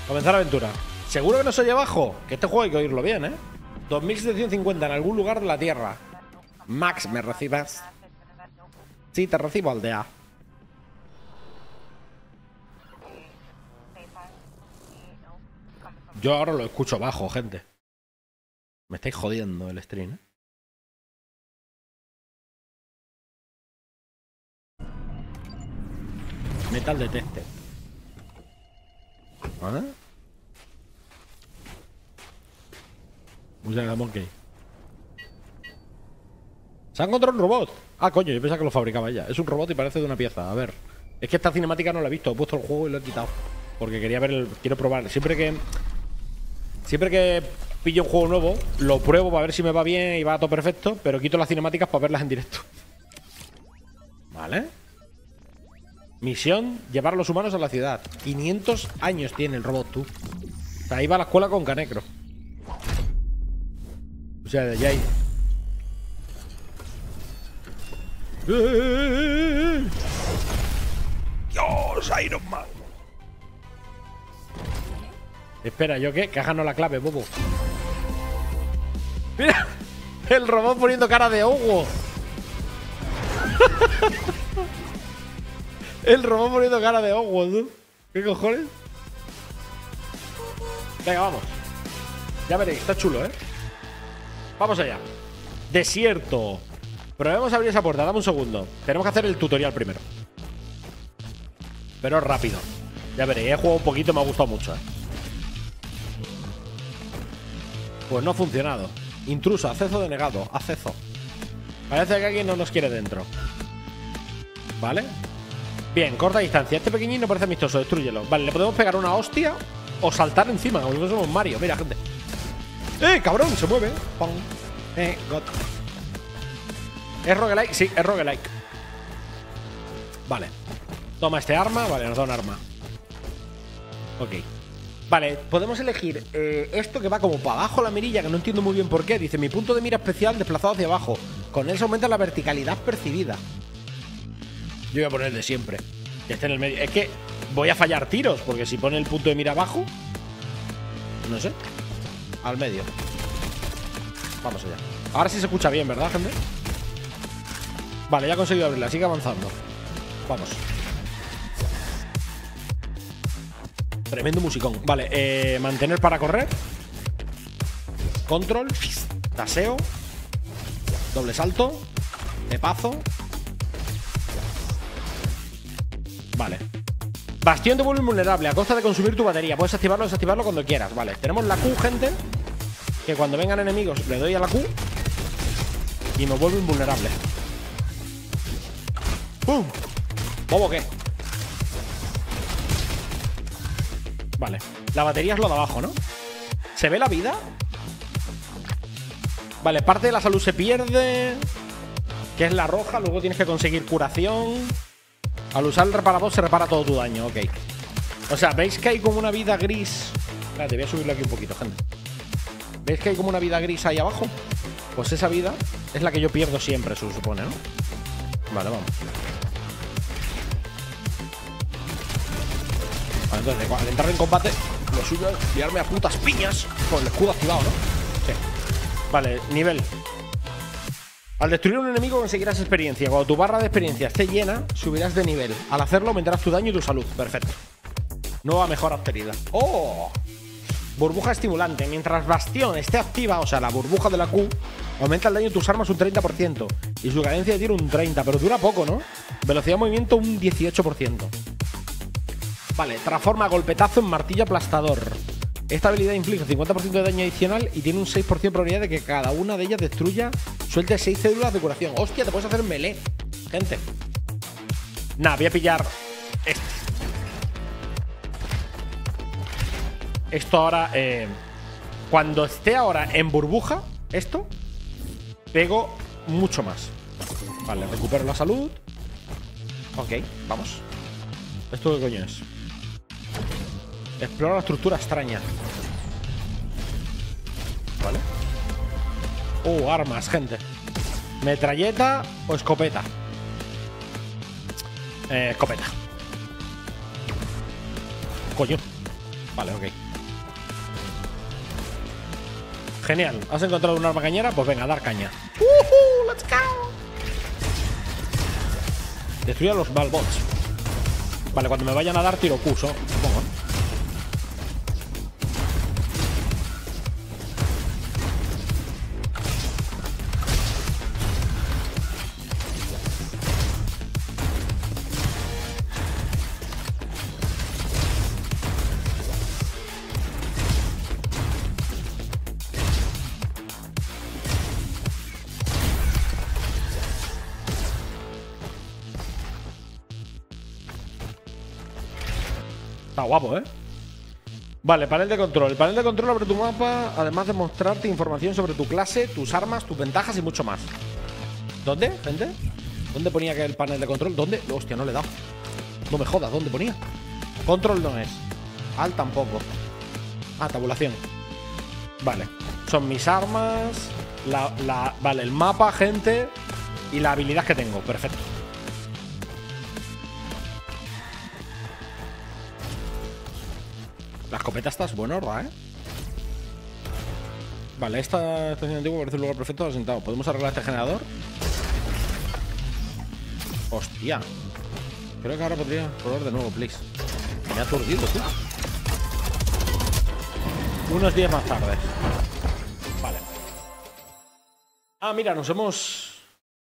Comenzar aventura. ¿Seguro que no se oye bajo? Que este juego hay que oírlo bien, ¿eh? 2750 en algún lugar de la Tierra. Max, ¿me recibes? Sí, te recibo, aldea. Yo ahora lo escucho bajo, gente. Me estáis jodiendo el stream, ¿eh? Metal detected. ¿Vale? Música monkey. Se ha encontrado un robot. Ah, coño, yo pensaba que lo fabricaba ella. Es un robot y parece de una pieza. A ver. Es que esta cinemática no la he visto. He puesto el juego y lo he quitado. Porque quería ver el... Quiero probar. Siempre que pillo un juego nuevo, lo pruebo para ver si me va bien y va todo perfecto. Pero quito las cinemáticas para verlas en directo. Vale. Misión, llevar a los humanos a la ciudad. 500 años tiene el robot, tú. O sea, ahí va a la escuela con Canecro. O sea, de allá hay... ¡Dios, Iron Man! Espera, ¿yo qué? Que háganos la clave, bobo. ¡Mira! El robot poniendo cara de Hugo. El robot poniendo cara de Hugo, tú. ¿Qué cojones? Venga, vamos. Ya veréis, está chulo, ¿eh? Vamos allá. Desierto. Probemos a abrir esa puerta, dame un segundo. Tenemos que hacer el tutorial primero. Pero rápido. Ya veréis, he jugado un poquito, me ha gustado mucho, ¿eh? Pues no ha funcionado. Intruso, acceso denegado. Acceso. Parece que alguien no nos quiere dentro. ¿Vale? Bien, corta distancia. Este pequeñín no parece amistoso, destrúyelo. Vale, le podemos pegar una hostia o saltar encima, como si fuésemos Mario. Mira, gente. Cabrón! Se mueve. Pong. God. ¿Es roguelike? Sí, es roguelike. Vale. Toma este arma. Vale, nos da un arma. Ok. Vale, podemos elegir esto que va como para abajo la mirilla, que no entiendo muy bien por qué. Dice, mi punto de mira especial desplazado hacia abajo. Con él se aumenta la verticalidad percibida. Yo voy a poner el de siempre. Que esté en el medio. Es que voy a fallar tiros, porque si pone el punto de mira abajo... No sé. Al medio. Vamos allá. Ahora sí se escucha bien, ¿verdad, gente? Vale, ya he conseguido abrirla. Sigue avanzando. Vamos. Tremendo musicón. Vale, mantener para correr. Control. Taseo. Doble salto. De paso. Vale. Bastión te vuelve invulnerable a costa de consumir tu batería. Puedes activarlo o desactivarlo cuando quieras. Vale, tenemos la Q, gente. Que cuando vengan enemigos le doy a la Q y me vuelvo invulnerable. ¡Pum! ¿Bobo qué? Vale. La batería es lo de abajo, ¿no? ¿Se ve la vida? Vale, parte de la salud se pierde, que es la roja. Luego tienes que conseguir curación. Al usar el reparador se repara todo tu daño, ok. O sea, ¿veis que hay como una vida gris? Espérate, voy a subirlo aquí un poquito, gente. ¿Veis que hay como una vida gris ahí abajo? Pues esa vida es la que yo pierdo siempre, se supone, ¿no? Vale, vamos. Vale, entonces, al entrar en combate, lo suyo es tirarme a putas piñas con el escudo activado, ¿no? Sí. Vale, nivel. Al destruir un enemigo conseguirás experiencia. Cuando tu barra de experiencia esté llena, subirás de nivel. Al hacerlo aumentarás tu daño y tu salud. Perfecto. Nueva mejora obtenida. ¡Oh! Burbuja estimulante. Mientras Bastión esté activa, o sea, la burbuja de la Q, aumenta el daño de tus armas un 30%. Y su cadencia de tiro un 30%. Pero dura poco, ¿no? Velocidad de movimiento un 18%. Vale, transforma golpetazo en martillo aplastador. Esta habilidad inflige 50% de daño adicional y tiene un 6% de probabilidad de que cada una de ellas destruya, suelte 6 células de curación. Hostia, te puedes hacer melee, gente. Nah, voy a pillar este. Esto ahora, cuando esté ahora en burbuja, esto, pego mucho más. Vale, recupero la salud. Ok, vamos. ¿Esto qué coño es? Explora la estructura extraña. Vale. Armas, gente. ¿Metralleta o escopeta? Escopeta. Coño. Vale, ok. Genial. ¿Has encontrado un arma cañera? Pues venga, a dar caña. ¡Let's go! Destruye a los Balbots. Vale, cuando me vayan a dar tiro Q, supongo. Está guapo, ¿eh? Vale, panel de control. El panel de control abre tu mapa, además de mostrarte información sobre tu clase, tus armas, tus ventajas y mucho más. ¿Dónde, gente? ¿Dónde ponía que el panel de control? ¿Dónde? Hostia, no le he dado. No me jodas, ¿dónde ponía? Control no es. Alt tampoco. Ah, tabulación. Vale. Son mis armas. Vale, el mapa, gente. Y la habilidad que tengo. Perfecto. La escopeta está buenorra, ¿eh? Vale, esta estación antigua parece un lugar perfecto para sentado. ¿Podemos arreglar este generador? Hostia. Creo que ahora podría probar de nuevo, please. Me ha aturdido, tú. Unos días más tarde. Vale. Ah, mira, nos hemos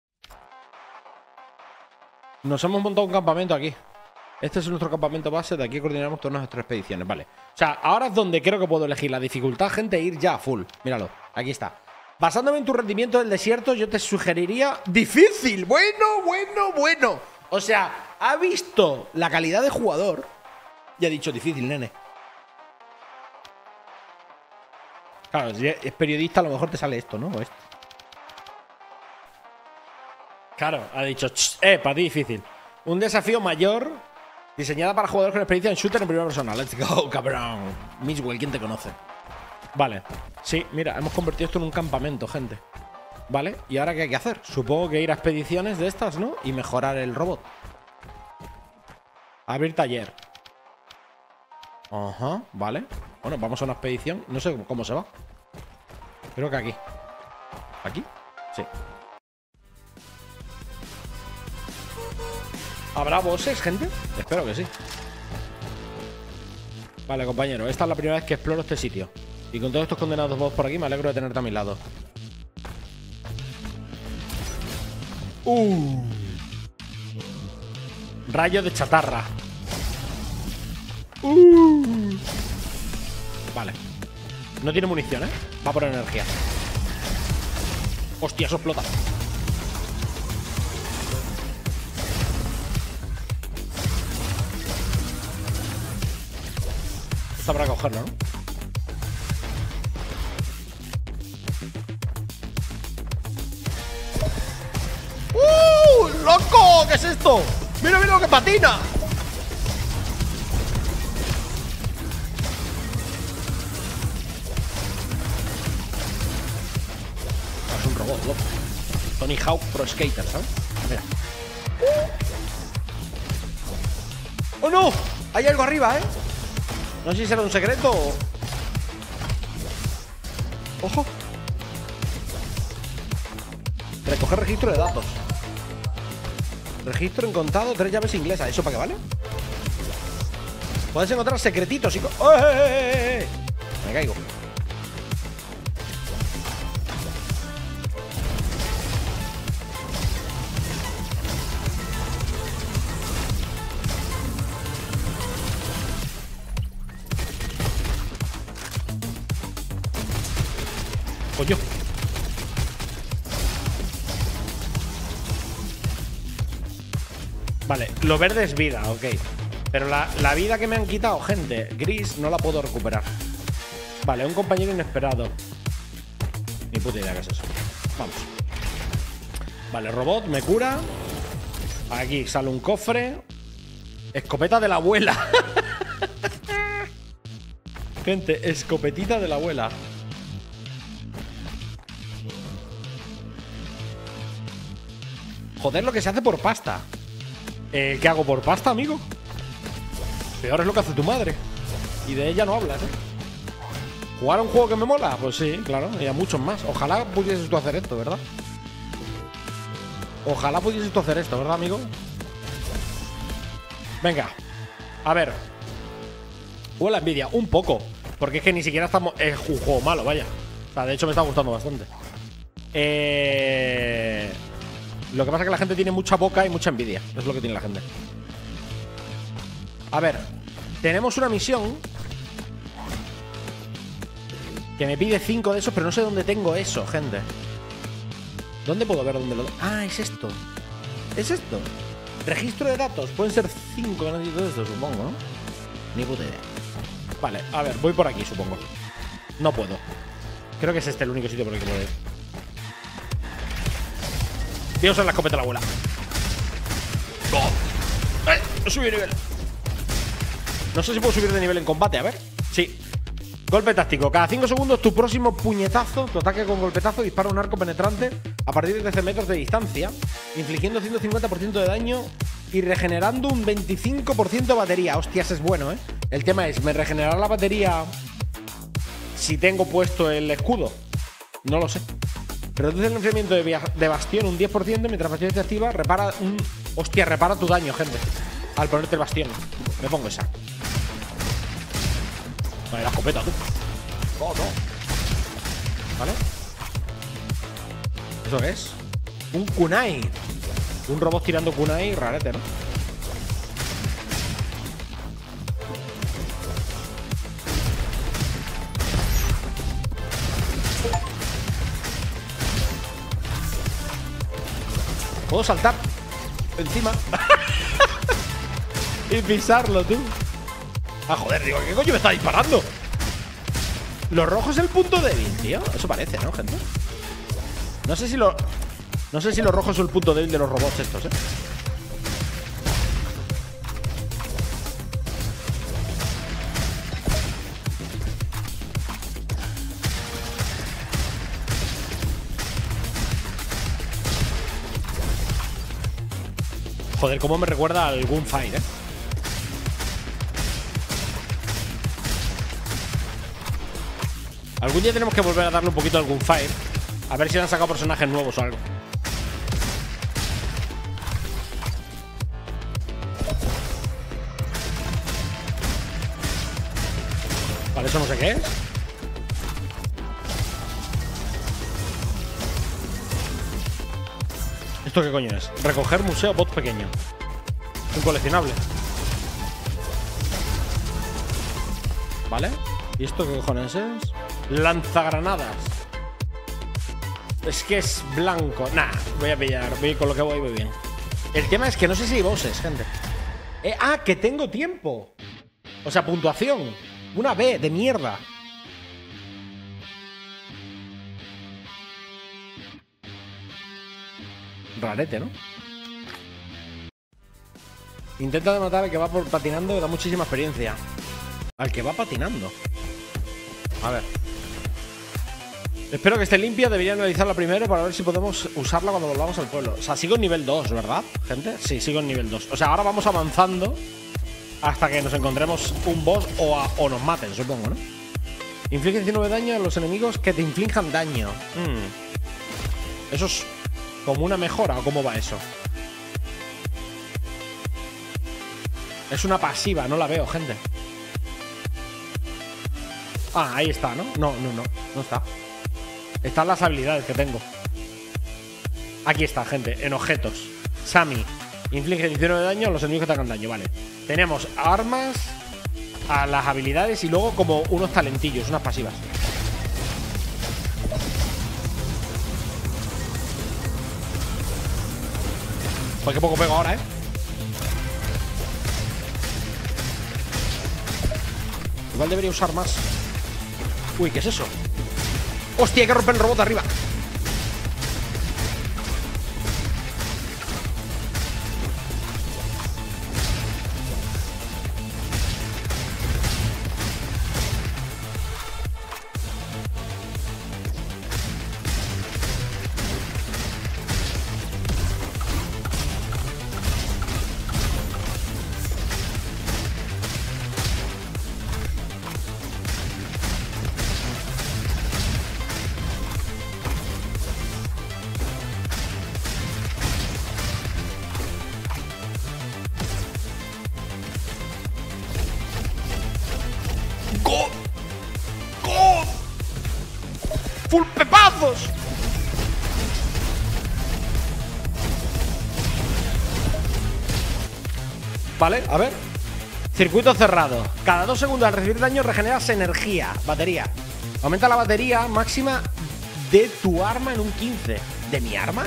montado un campamento aquí. Este es nuestro campamento base. De aquí coordinamos todas nuestras expediciones. Vale. O sea, ahora es donde creo que puedo elegir la dificultad, gente, e ir ya a full. Míralo. Aquí está. Basándome en tu rendimiento del desierto, yo te sugeriría difícil. Bueno. O sea, ha visto la calidad de jugador y ha dicho difícil, nene. Claro, si es periodista, a lo mejor te sale esto, ¿no? O esto. Claro, ha dicho, para ti difícil. Un desafío mayor. Diseñada para jugadores con experiencia en shooter en primera persona. Let's go, cabrón. Miswell, ¿quién te conoce? Vale. Sí, mira, hemos convertido esto en un campamento, gente. Vale, ¿y ahora qué hay que hacer? Supongo que ir a expediciones de estas, ¿no? Y mejorar el robot. Abrir taller. Ajá, vale. Bueno, vamos a una expedición. No sé cómo se va. Creo que aquí. ¿Aquí? Sí. ¿Habrá bosses, gente? Espero que sí. Vale, compañero. Esta es la primera vez que exploro este sitio. Y con todos estos condenados boss por aquí, me alegro de tenerte a mi lado. Rayo de chatarra. Vale. No tiene munición, ¿eh? Va por energía. Hostia, eso explota. Esto habrá que cogerlo, ¿no? ¡Loco! ¿Qué es esto? ¡Mira, mira lo que patina! Es un robot, loco. Tony Hawk Pro Skater, ¿sabes? Mira. ¡Oh, no! Hay algo arriba, ¿eh? No sé si será un secreto o... ¡Ojo! Recoger registro de datos. Registro encontrado, 3 llaves inglesas. ¿Eso para qué vale? Puedes encontrar secretitos y... ¡Eh! Me caigo. Coño. Vale, lo verde es vida, ok. Pero la vida que me han quitado, gente, gris, no la puedo recuperar. Vale, un compañero inesperado. Ni puta idea qué es eso. Vamos. Vale, robot, me cura. Aquí sale un cofre. Escopeta de la abuela. Gente, escopetita de la abuela. Joder, lo que se hace por pasta. ¿Qué hago por pasta, amigo? Peor es lo que hace tu madre. Y de ella no hablas, ¿eh? ¿Jugar a un juego que me mola? Pues sí, claro, y a muchos más. Ojalá pudieses tú hacer esto, ¿verdad? Ojalá pudieses tú hacer esto, ¿verdad, amigo? Venga. A ver. Huele a envidia, un poco. Porque es que ni siquiera estamos... Es un juego malo, vaya. O sea, de hecho me está gustando bastante. Lo que pasa es que la gente tiene mucha boca y mucha envidia. Es lo que tiene la gente. A ver. Tenemos una misión que me pide 5 de esos, pero no sé dónde tengo eso, gente. ¿Dónde puedo ver dónde lo... Ah, es esto. Es esto. Registro de datos. Pueden ser 5 que necesito de esto, supongo, ¿no? Ni puta idea. Vale, a ver, voy por aquí, supongo. No puedo. Creo que es este el único sitio por el que puedo ir. Voy a usar la escopeta de la abuela. ¡No subí de nivel! No sé si puedo subir de nivel en combate, a ver. Sí. Golpe táctico. Cada 5 segundos tu próximo puñetazo, tu ataque con golpetazo, dispara un arco penetrante a partir de 13 metros de distancia, infligiendo 150% de daño y regenerando un 25% de batería. Hostias, es bueno, ¿eh? El tema es, ¿me regenerará la batería si tengo puesto el escudo? No lo sé. Reduce el enfriamiento de bastión un 10% mientras la bastión esté activa. Repara un... Hostia, repara tu daño, gente, al ponerte el bastión. Me pongo esa. Vale, la escopeta, tú. Oh, no. ¿Vale? ¿Eso qué es? Un kunai. Un robot tirando kunai, rarete, ¿no? Puedo saltar encima y pisarlo, tú. Ah, joder, digo, ¿qué coño me está disparando? Lo rojo es el punto débil, tío. Eso parece, ¿no, gente? No sé si lo rojo es el punto débil de los robots estos, ¿eh? Joder, cómo me recuerda al Gunfire, ¿eh? Algún día tenemos que volver a darle un poquito al Gunfire. A ver si le han sacado personajes nuevos o algo. Vale, eso no sé qué es. ¿Esto qué coño es? Recoger museo bot pequeño. Un coleccionable. Vale. ¿Y esto qué cojones es? Lanzagranadas. Es que es blanco. Nah, voy a pillar. Voy con lo que voy bien. El tema es que no sé si hay bosses, gente. Que tengo tiempo. O sea, puntuación. Una B de mierda. Rarete, ¿no? Intenta de matar al que va patinando, da muchísima experiencia. Al que va patinando. A ver. Espero que esté limpia. Debería analizarla primero para ver si podemos usarla cuando volvamos al pueblo. O sea, sigo en nivel 2, ¿verdad, gente? Sí, sigo en nivel 2. O sea, ahora vamos avanzando hasta que nos encontremos un boss o nos maten, supongo, ¿no? Inflige 19 daño a los enemigos que te inflijan daño. Eso es como una mejora, ¿o cómo va eso? Es una pasiva, no la veo, gente. Ah, ahí está, ¿no? No está. Están las habilidades que tengo. Aquí está, gente, en objetos. Sami, inflige 19 de daño a los enemigos que te hagan daño, vale. Tenemos armas, a las habilidades y luego como unos talentillos, unas pasivas. Pues que poco pego ahora, ¿eh? Igual debería usar más. Uy, ¿qué es eso? ¡Hostia, hay que romper el robot de arriba! ¡God! ¡God! ¡Full pepazos! Vale, a ver. Circuito cerrado. Cada 2 segundos al recibir daño regeneras energía. Batería. Aumenta la batería máxima de tu arma en un 15. ¿De mi arma?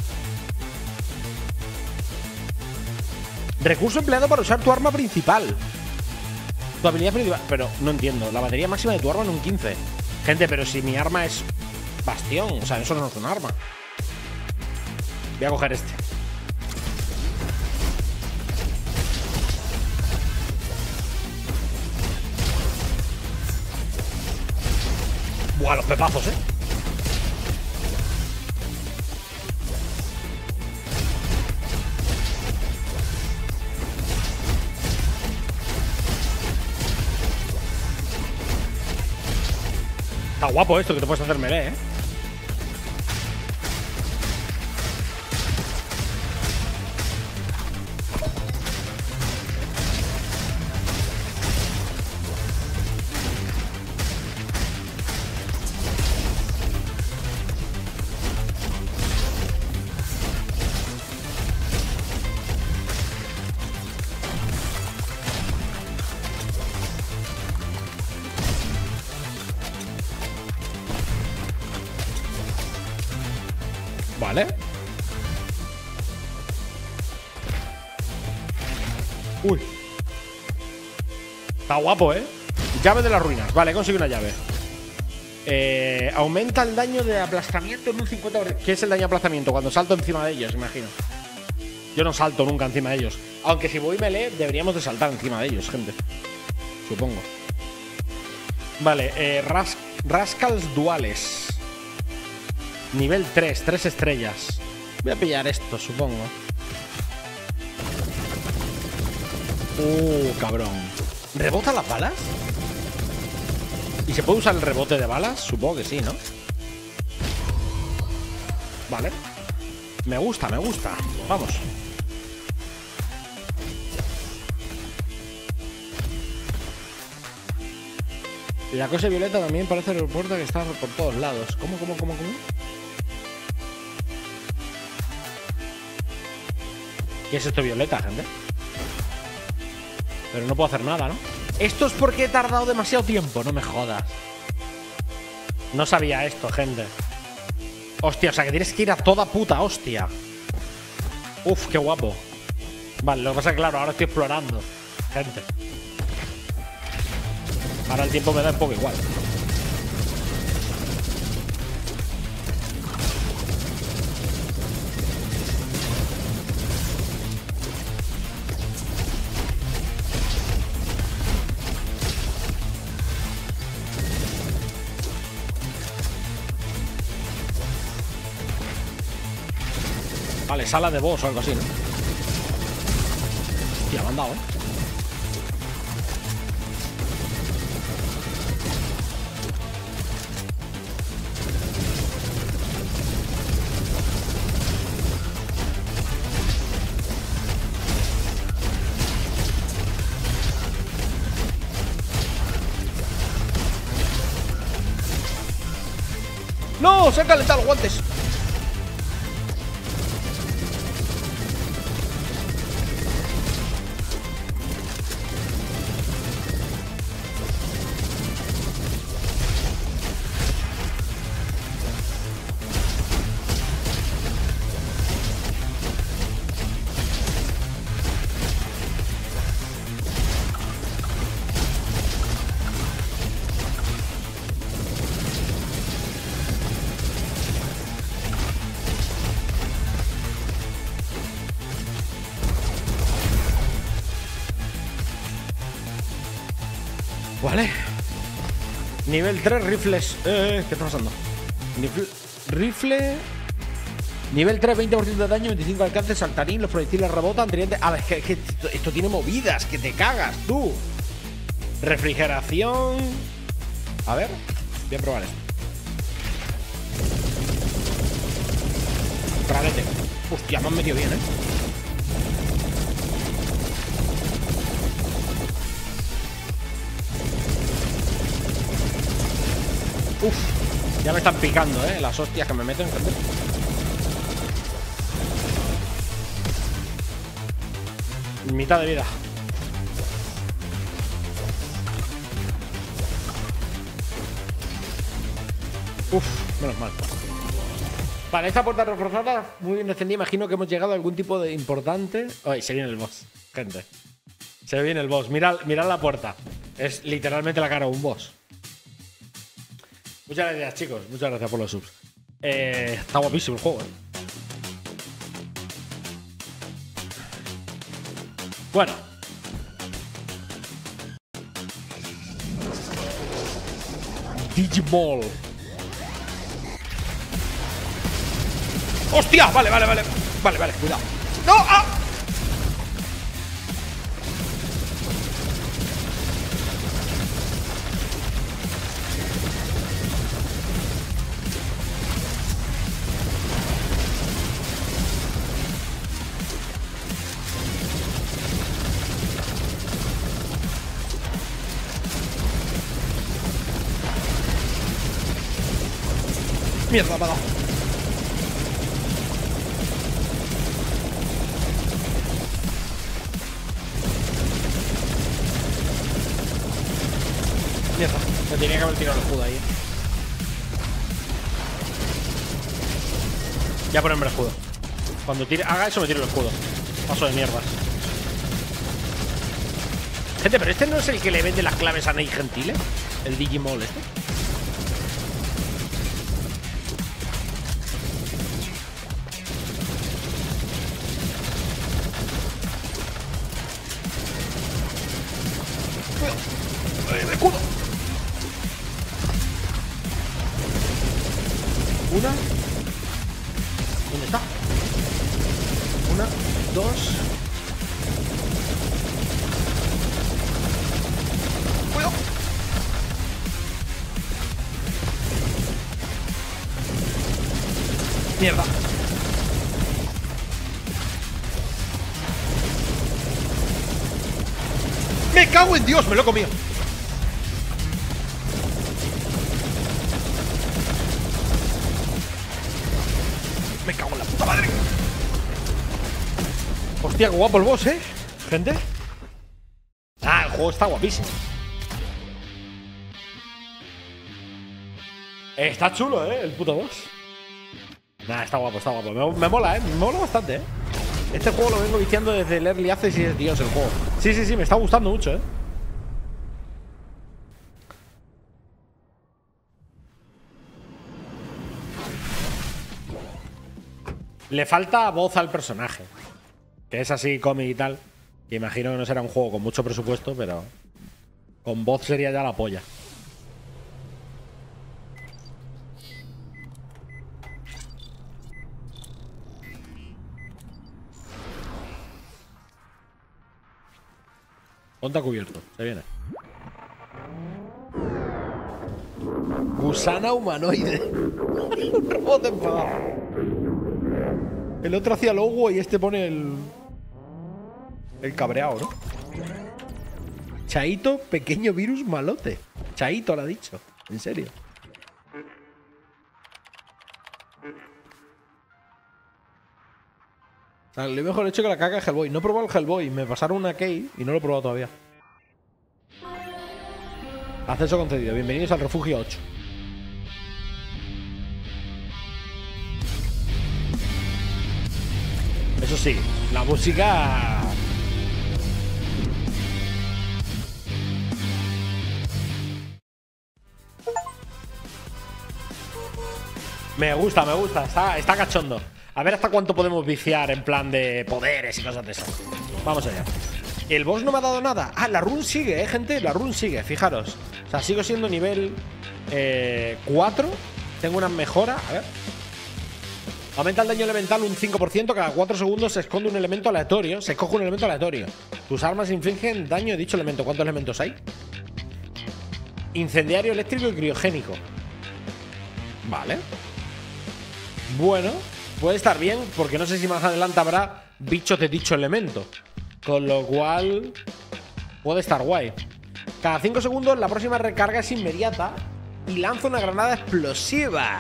Recurso empleado para usar tu arma principal. Tu habilidad principal. Pero no entiendo. La batería máxima de tu arma en un 15. Gente, pero si mi arma es bastión. O sea, eso no es un arma. Voy a coger este. Buah, los pepazos, Está guapo esto, que te puedes hacer melee, Vale. Uy. Está guapo, Llave de las ruinas. Vale, consigue una llave. Aumenta el daño de aplastamiento en un 50%. ¿Qué es el daño de aplastamiento? Cuando salto encima de ellos, imagino. Yo no salto nunca encima de ellos. Aunque si voy melee, deberíamos de saltar encima de ellos, gente. Supongo. Vale, Rascals duales. Nivel 3, 3 estrellas. Voy a pillar esto, supongo. Cabrón. ¿Rebota las balas? ¿Y se puede usar el rebote de balas? Supongo que sí, ¿no? Vale. Me gusta, me gusta. Vamos. Y la cosa violeta también parece reporta que está por todos lados. ¿Cómo? ¿Qué es esto violeta, gente? Pero no puedo hacer nada, ¿no? Esto es porque he tardado demasiado tiempo. No me jodas. No sabía esto, gente. Hostia, o sea que tienes que ir a toda puta hostia. Uf, qué guapo. Vale, lo que pasa es que claro, ahora estoy explorando, gente. Ahora el tiempo me da un poco igual. Vale, sala de boss o algo así, ¿no? Hostia, me han dado, ¡No! ¡Se han calentado los guantes! Vale. Nivel 3, rifles. ¿Qué está pasando? Rifle. Nivel 3, 20% de daño, 25 de alcance, saltarín, los proyectiles rebotan, tridente. A ver, es que esto tiene movidas, que te cagas, tú. Refrigeración. A ver, voy a probar esto. Rarete. Hostia, me han metido bien, Uf, ya me están picando, las hostias que me meten, gente. Mitad de vida. Uf, menos mal. Vale, esta puerta reforzada, muy bien defendida. Imagino que hemos llegado a algún tipo de importante. Ay, se viene el boss, gente. Se viene el boss. Mirad la puerta. Es literalmente la cara de un boss. Muchas gracias, chicos. Muchas gracias por los subs. Está guapísimo el juego, Bueno. Digimon. ¡Hostia! Vale, cuidado. ¡No! ¡Ah! Mierda, me ha dado. Mierda, me tenía que haber tirado el escudo ahí. Ya ponerme el escudo. Cuando haga eso me tiro el escudo. Paso de mierdas. Gente, pero este no es el que le vende las claves a Ney Gentile. El Digimon este. ¡El escudo! Una. ¿Dónde está? Una, dos. ¡Cuidado! Mierda. ¡Me cago en Dios! Me lo he comido. Me cago en la puta madre. Hostia, qué guapo el boss, gente. Ah, el juego está guapísimo. Está chulo, el puto boss. Nah, está guapo, está guapo. Me mola, me mola bastante, Este juego lo vengo viciando desde el Early Access y es Dios el juego. Sí, sí, sí, me está gustando mucho, Le falta voz al personaje, que es así cómic y tal. Que imagino que no será un juego con mucho presupuesto, pero con voz sería ya la polla. Ponte a cubierto, se viene. Gusana humanoide. Un robot de enfadado. El otro hacía logo y este pone el cabreado, ¿no? Chaito, pequeño virus malote. Chaito lo ha dicho. En serio. O sea, le mejor hecho que la caca de Hellboy. No he probado el Hellboy. Me pasaron una key y no lo he probado todavía. Acceso concedido. Bienvenidos al refugio 8. Eso sí, la música... Me gusta, está cachondo. A ver hasta cuánto podemos viciar en plan de poderes y cosas de esas. Vamos allá. El boss no me ha dado nada. Ah, la run sigue, gente, la run sigue, fijaros. O sea, sigo siendo nivel 4. Tengo una mejora, a ver. Aumenta el daño elemental un 5%. Cada 4 segundos se esconde un elemento aleatorio. Se escoge un elemento aleatorio. Tus armas infligen daño a dicho elemento. ¿Cuántos elementos hay? Incendiario, eléctrico y criogénico. Vale. Bueno, puede estar bien, porque no sé si más adelante habrá bichos de dicho elemento. Con lo cual puede estar guay. Cada 5 segundos la próxima recarga es inmediata. y lanza una granada explosiva.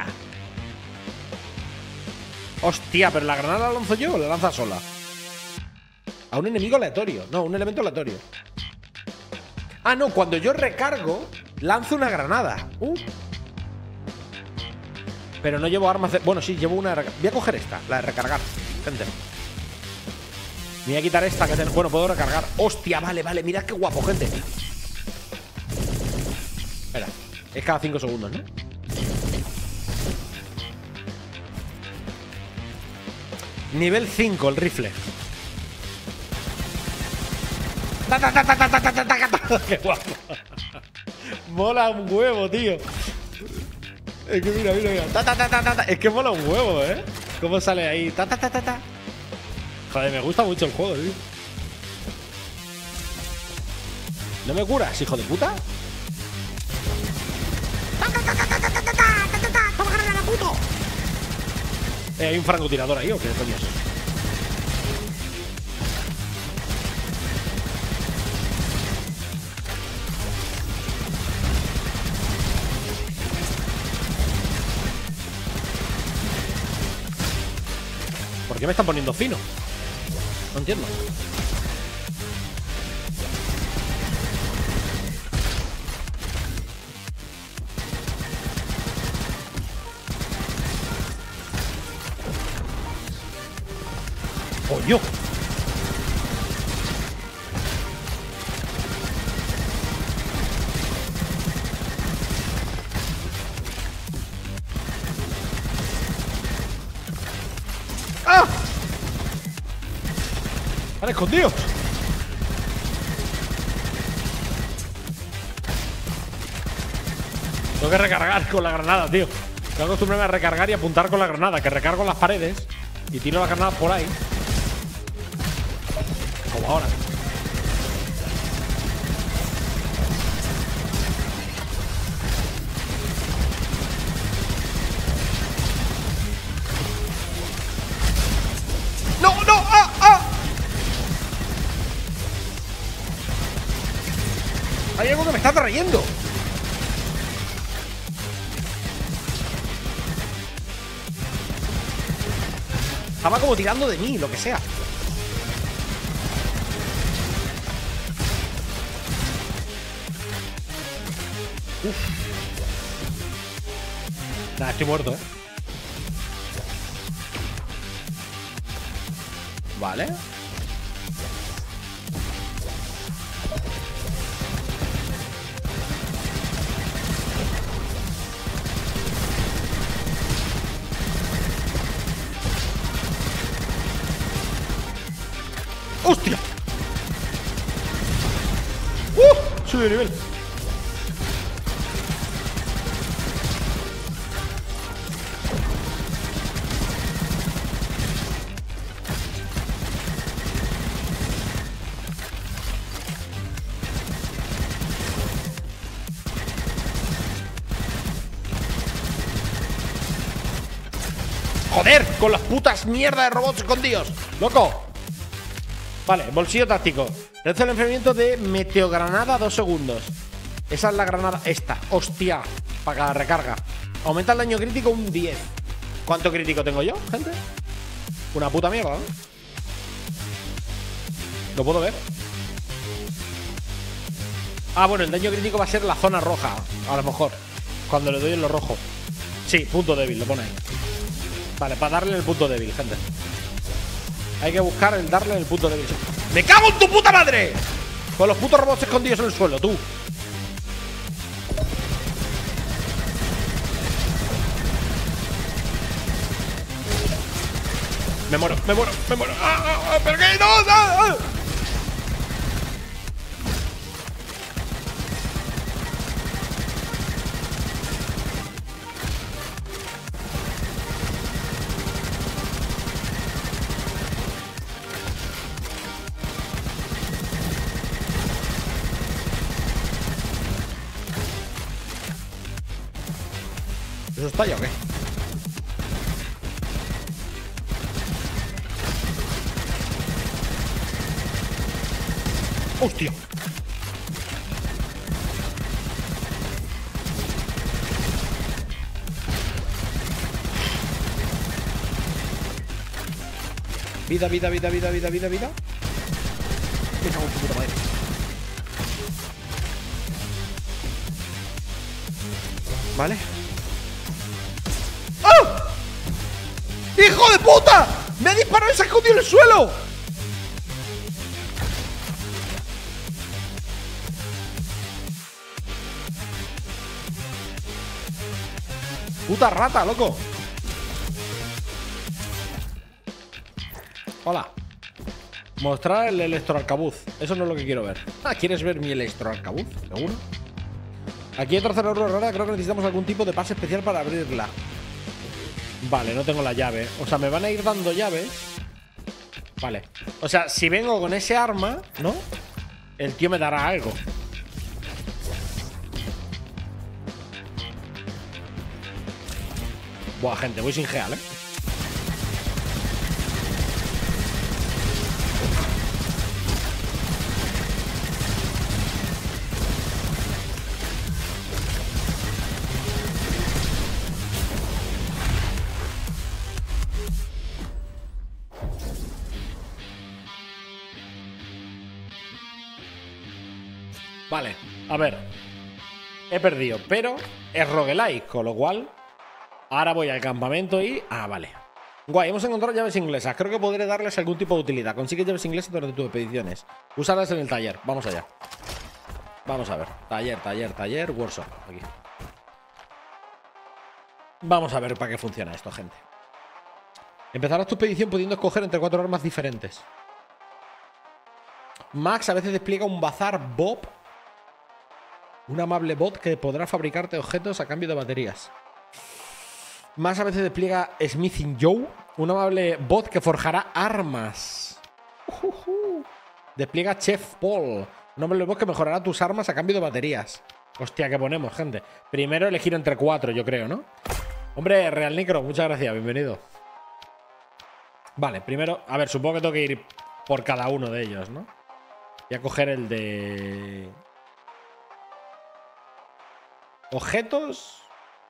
Hostia, pero la granada la lanzo yo o la lanza sola. A un enemigo aleatorio. No, un elemento aleatorio. Ah, no, cuando yo recargo, lanzo una granada. Pero no llevo armas de... Bueno, sí, llevo una... Voy a coger esta, la de recargar, gente. Me voy a quitar esta que tengo. Bueno, puedo recargar. Hostia, vale, vale, mirad qué guapo, gente. Espera, es cada 5 segundos, ¿no? Nivel 5, el rifle. ¡Qué guapo! Mola un huevo, tío. Es que mira, mira, mira. Es que mola un huevo, ¿eh? ¿Cómo sale ahí? Joder, me gusta mucho el juego, tío. ¿No me curas, hijo de puta? ¡Toma, granada, puto! ¿Hay un francotirador ahí o qué coño es eso? ¿Por qué me están poniendo fino? No entiendo. ¡Coño! ¡Ah! ¡Están escondidos! Tengo que recargar con la granada, tío. Tengo que acostumbrarme a recargar y apuntar con la granada. Que recargo en las paredes y tiro la granada por ahí. Como ahora. ¡No, no! ¡Ah, ah! Hay algo que me está trayendo. Estaba como tirando de mí, lo que sea. Uf. Nada, estoy muerto, ¿eh? Vale. ¡Hostia! Sube de nivel. ¡Joder! Con las putas mierdas de robots escondidos. ¡Loco! Vale, bolsillo táctico. Reduce el enfriamiento de meteogranada 2 segundos. Esa es la granada. Esta. Hostia. Para cada recarga. Aumenta el daño crítico un 10. ¿Cuánto crítico tengo yo, gente? Una puta mierda, ¿no? ¿Lo puedo ver? Ah, bueno, el daño crítico va a ser la zona roja. A lo mejor. Cuando le doy en lo rojo. Sí, punto débil, lo pone ahí. Vale, para darle el punto débil, gente. Hay que buscar el darle el punto débil. ¡Me cago en tu puta madre! Con los putos robots escondidos en el suelo, tú. Me muero, me muero, me muero. ¡Ah! ¿Pero qué? ¡No! ¡Ah! ¿Eso está ya o qué? ¡Hostia! Vida, vida, vida, vida, vida, vida, vida. Me cago en tu puta madre. Vale. ¡Ah! ¡Hijo de puta! ¡Me ha disparado y se ha escondido en el suelo! ¡Puta rata, loco! Hola. Mostrar el electroarcabuz. Eso no es lo que quiero ver. Ah, ¿quieres ver mi electroarcabuz? ¿Seguro? Aquí hay otra cerradura rara. Creo que necesitamos algún tipo de pase especial para abrirla. Vale, no tengo la llave. O sea, me van a ir dando llaves. Vale. O sea, si vengo con ese arma, ¿no? El tío me dará algo. Buah, gente, voy sin geal, ¿eh? Vale, a ver. He perdido, pero es roguelike, con lo cual ahora voy al campamento y... Ah, vale. Guay, hemos encontrado llaves inglesas. Creo que podré darles algún tipo de utilidad. Consigue llaves inglesas durante tus expediciones. Usarlas en el taller. Vamos allá. Vamos a ver. Taller, workshop. Aquí. Vamos a ver para qué funciona esto, gente. Empezarás tu expedición pudiendo escoger entre 4 armas diferentes. Max a veces despliega un bazar Bob. Un amable bot que podrá fabricarte objetos a cambio de baterías. Más a veces despliega Smithing Joe, un amable bot que forjará armas. Despliega Chef Paul, un amable bot que mejorará tus armas a cambio de baterías. Hostia, ¿qué ponemos, gente? Primero elegir entre 4, yo creo, ¿no? Hombre, Real Necro, muchas gracias, bienvenido. Vale, primero, a ver, supongo que tengo que ir por cada uno de ellos, ¿no? Voy a coger el de... objetos.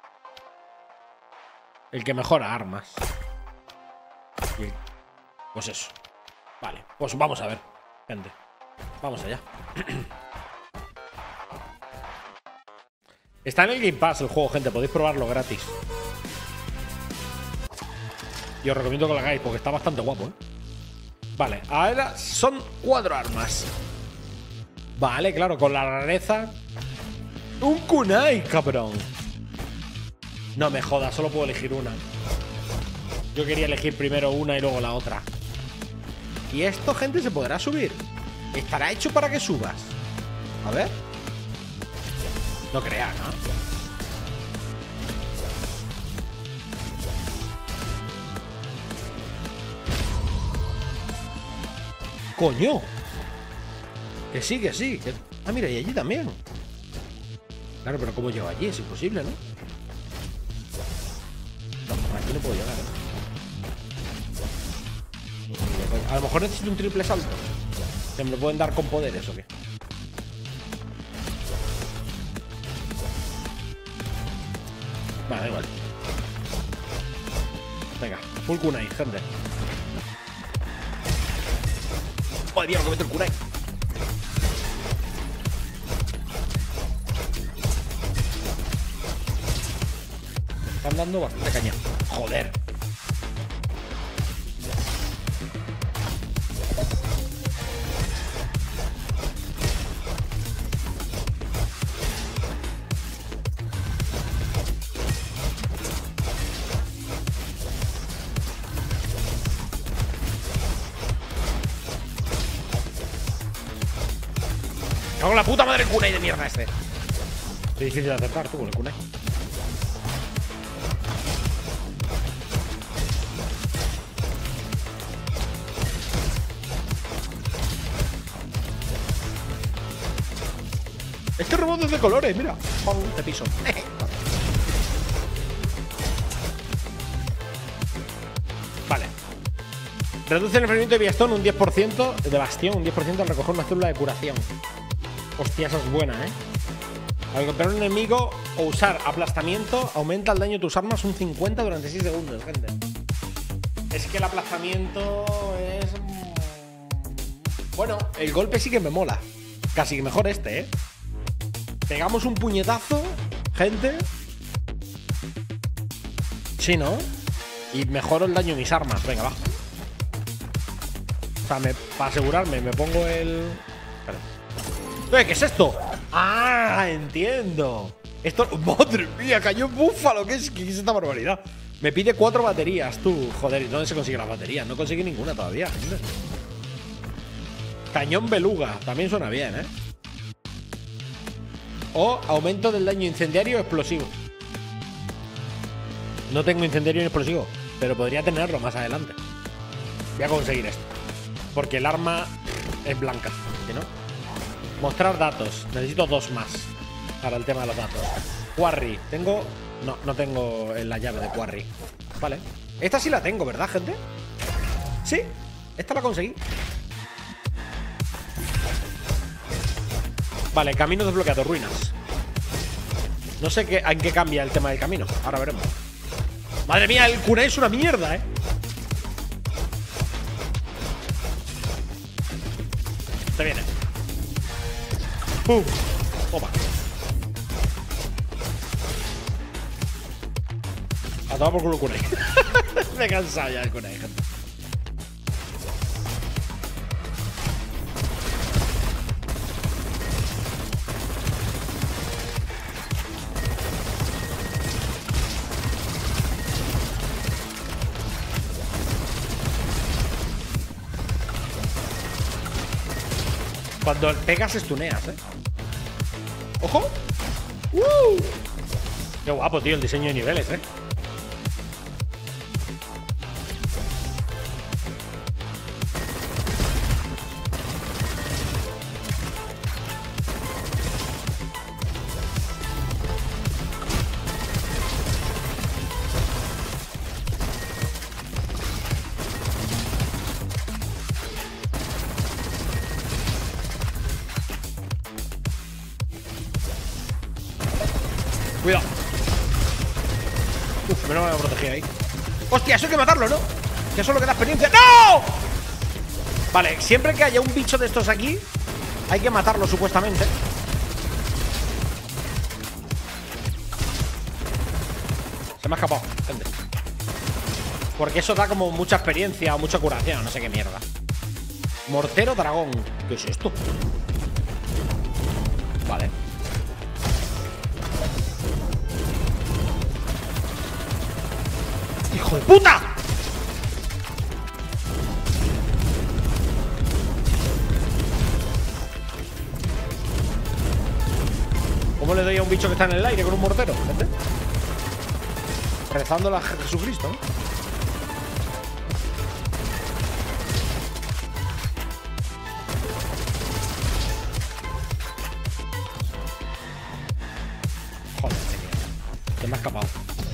El que mejora armas. Y pues eso. Vale, pues vamos a ver, gente. Vamos allá. Está en el Game Pass el juego, gente. Podéis probarlo gratis. Y os recomiendo que lo hagáis porque está bastante guapo, ¿eh? Vale, ahora son 4 armas. Vale, claro, con la rareza. Un kunai, cabrón. No me jodas, solo puedo elegir una. Yo quería elegir primero una y luego la otra. ¿Y esto, gente, se podrá subir? ¿Estará hecho para que subas? A ver. No creas, ¿no? ¡Coño! Que sí, que sí. Ah, mira, y allí también. Claro, pero ¿cómo llego allí? Es imposible, ¿no? No, aquí no puedo llegar, ¿eh? A lo mejor necesito un triple salto. ¿Se me lo pueden dar con poderes o qué? Vale, da igual. Venga, full kunai, gente. ¡Joder, Dios, que meto el kunai! Están dando bastante caña. Joder. Cago en la puta madre el kunai de mierda este. Es difícil de acertar tú con el kunai. Este robot es de colores, mira. Te piso. Vale. Reduce el enfriamiento de Biastón un 10%. De Bastión un 10% al recoger una célula de curación. Hostia, esa es buena, ¿eh? Al golpear a un enemigo o usar aplastamiento, aumenta el daño de tus armas un 50 durante 6 segundos, gente. Es que el aplazamiento es... Bueno, el golpe sí que me mola. Casi que mejor este, ¿eh? Pegamos un puñetazo, gente. Sí, ¿no? Y mejoro el daño de mis armas. Venga, va. O sea, para asegurarme, me pongo el... Espera. ¿Qué es esto? ¡Ah! Entiendo. Esto... ¡Madre mía! Cayó un búfalo. ¿Qué es esta barbaridad? Me pide 4 baterías, tú. Joder, ¿y dónde se consiguen las baterías? No conseguí ninguna todavía, gente. Cañón beluga. También suena bien, ¿eh? O aumento del daño incendiario explosivo. No tengo incendiario ni explosivo, pero podría tenerlo más adelante. Voy a conseguir esto, porque el arma es blanca, ¿no? Mostrar datos. Necesito 2 más para el tema de los datos. Quarry. Tengo... No tengo la llave de Quarry. Vale. Esta sí la tengo, ¿verdad, gente? Sí, esta la conseguí. Vale, camino desbloqueado, ruinas. No sé en qué cambia el tema del camino. Ahora veremos. Madre mía, el kunai es una mierda, ¿eh? Se viene. ¡Pum! Toma. A tomar por culo el kunai. Me he cansado ya del kunai, gente. Cuando pegas estuneas, ¿eh? ¡Ojo! ¡Qué guapo, tío, el diseño de niveles, ¿eh? Cuidado. Uf, menos me voy a proteger ahí. Hostia, eso hay que matarlo, ¿no? Que eso es lo que da experiencia. ¡No! Vale, siempre que haya un bicho de estos aquí, hay que matarlo, supuestamente. Se me ha escapado, gente. Porque eso da como mucha experiencia o mucha curación, no sé qué mierda. Mortero dragón. ¿Qué es esto? Vale. ¡Hijo de puta! ¿Cómo le doy a un bicho que está en el aire con un mortero, gente? Rezando a Jesucristo, ¿no? Joder, se me ha escapado.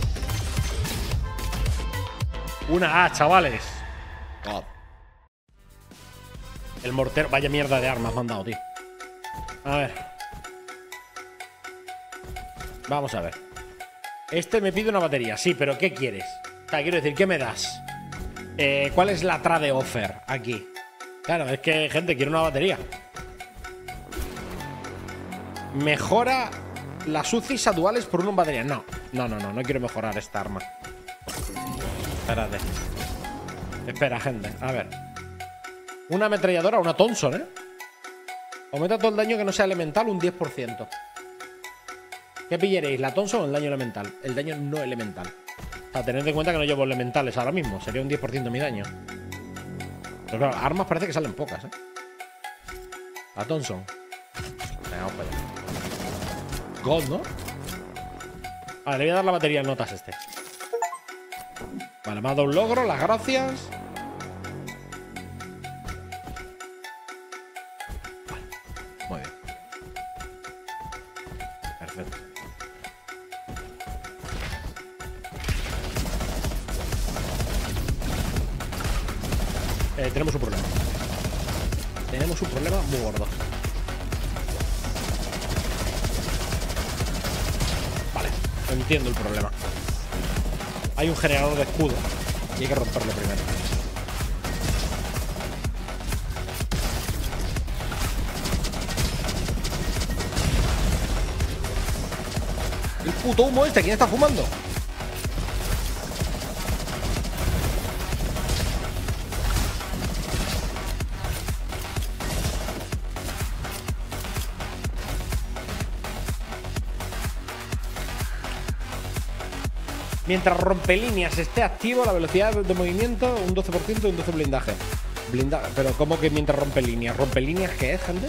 Una A, chavales. God. El mortero. Vaya mierda de armas me han dado, tío. A ver. Vamos a ver. Este me pide una batería. Sí, pero ¿qué quieres? O sea, quiero decir, ¿qué me das? ¿Cuál es la trade offer aquí? Claro, es que, gente, quiero una batería. Mejora las UCIs duales por una batería. No quiero mejorar esta arma. Espérate. Espera, gente. A ver. Una ametralladora, una Thompson, ¿eh? Aumenta todo el daño que no sea elemental un 10%. ¿Qué pillaréis? ¿La Thompson o el daño elemental? El daño no elemental. O sea, tened en cuenta que no llevo elementales ahora mismo. Sería un 10% mi daño. Pero claro, armas parece que salen pocas, ¿eh? La Thompson. Venga, vamos para allá. God, ¿no? Vale, le voy a dar la batería en notas este. Vale, me ha dado un logro, las gracias. Vale, muy bien. Perfecto. Tenemos un problema. Tenemos un problema muy gordo. Vale, entiendo el problema. Hay un generador de escudo. Y hay que romperlo primero. El puto humo este, ¿quién está fumando? Mientras rompelíneas esté activo, la velocidad de movimiento un 12% y un 12% blindaje. Pero ¿cómo que mientras rompelíneas? ¿Rompelíneas qué es, gente?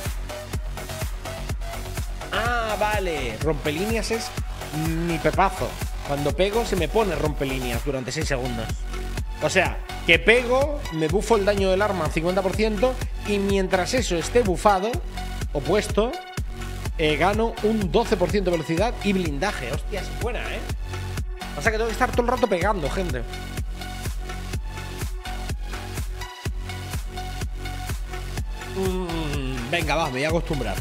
Ah, vale. Rompelíneas es mi pepazo. Cuando pego se me pone rompelíneas durante 6 segundos. O sea, que pego, me bufo el daño del arma al 50% y mientras eso esté bufado o puesto, gano un 12% de velocidad y blindaje. Hostia, es buena, ¿eh? O sea que tengo que estar todo el rato pegando, gente. Venga, va, me voy a acostumbrar.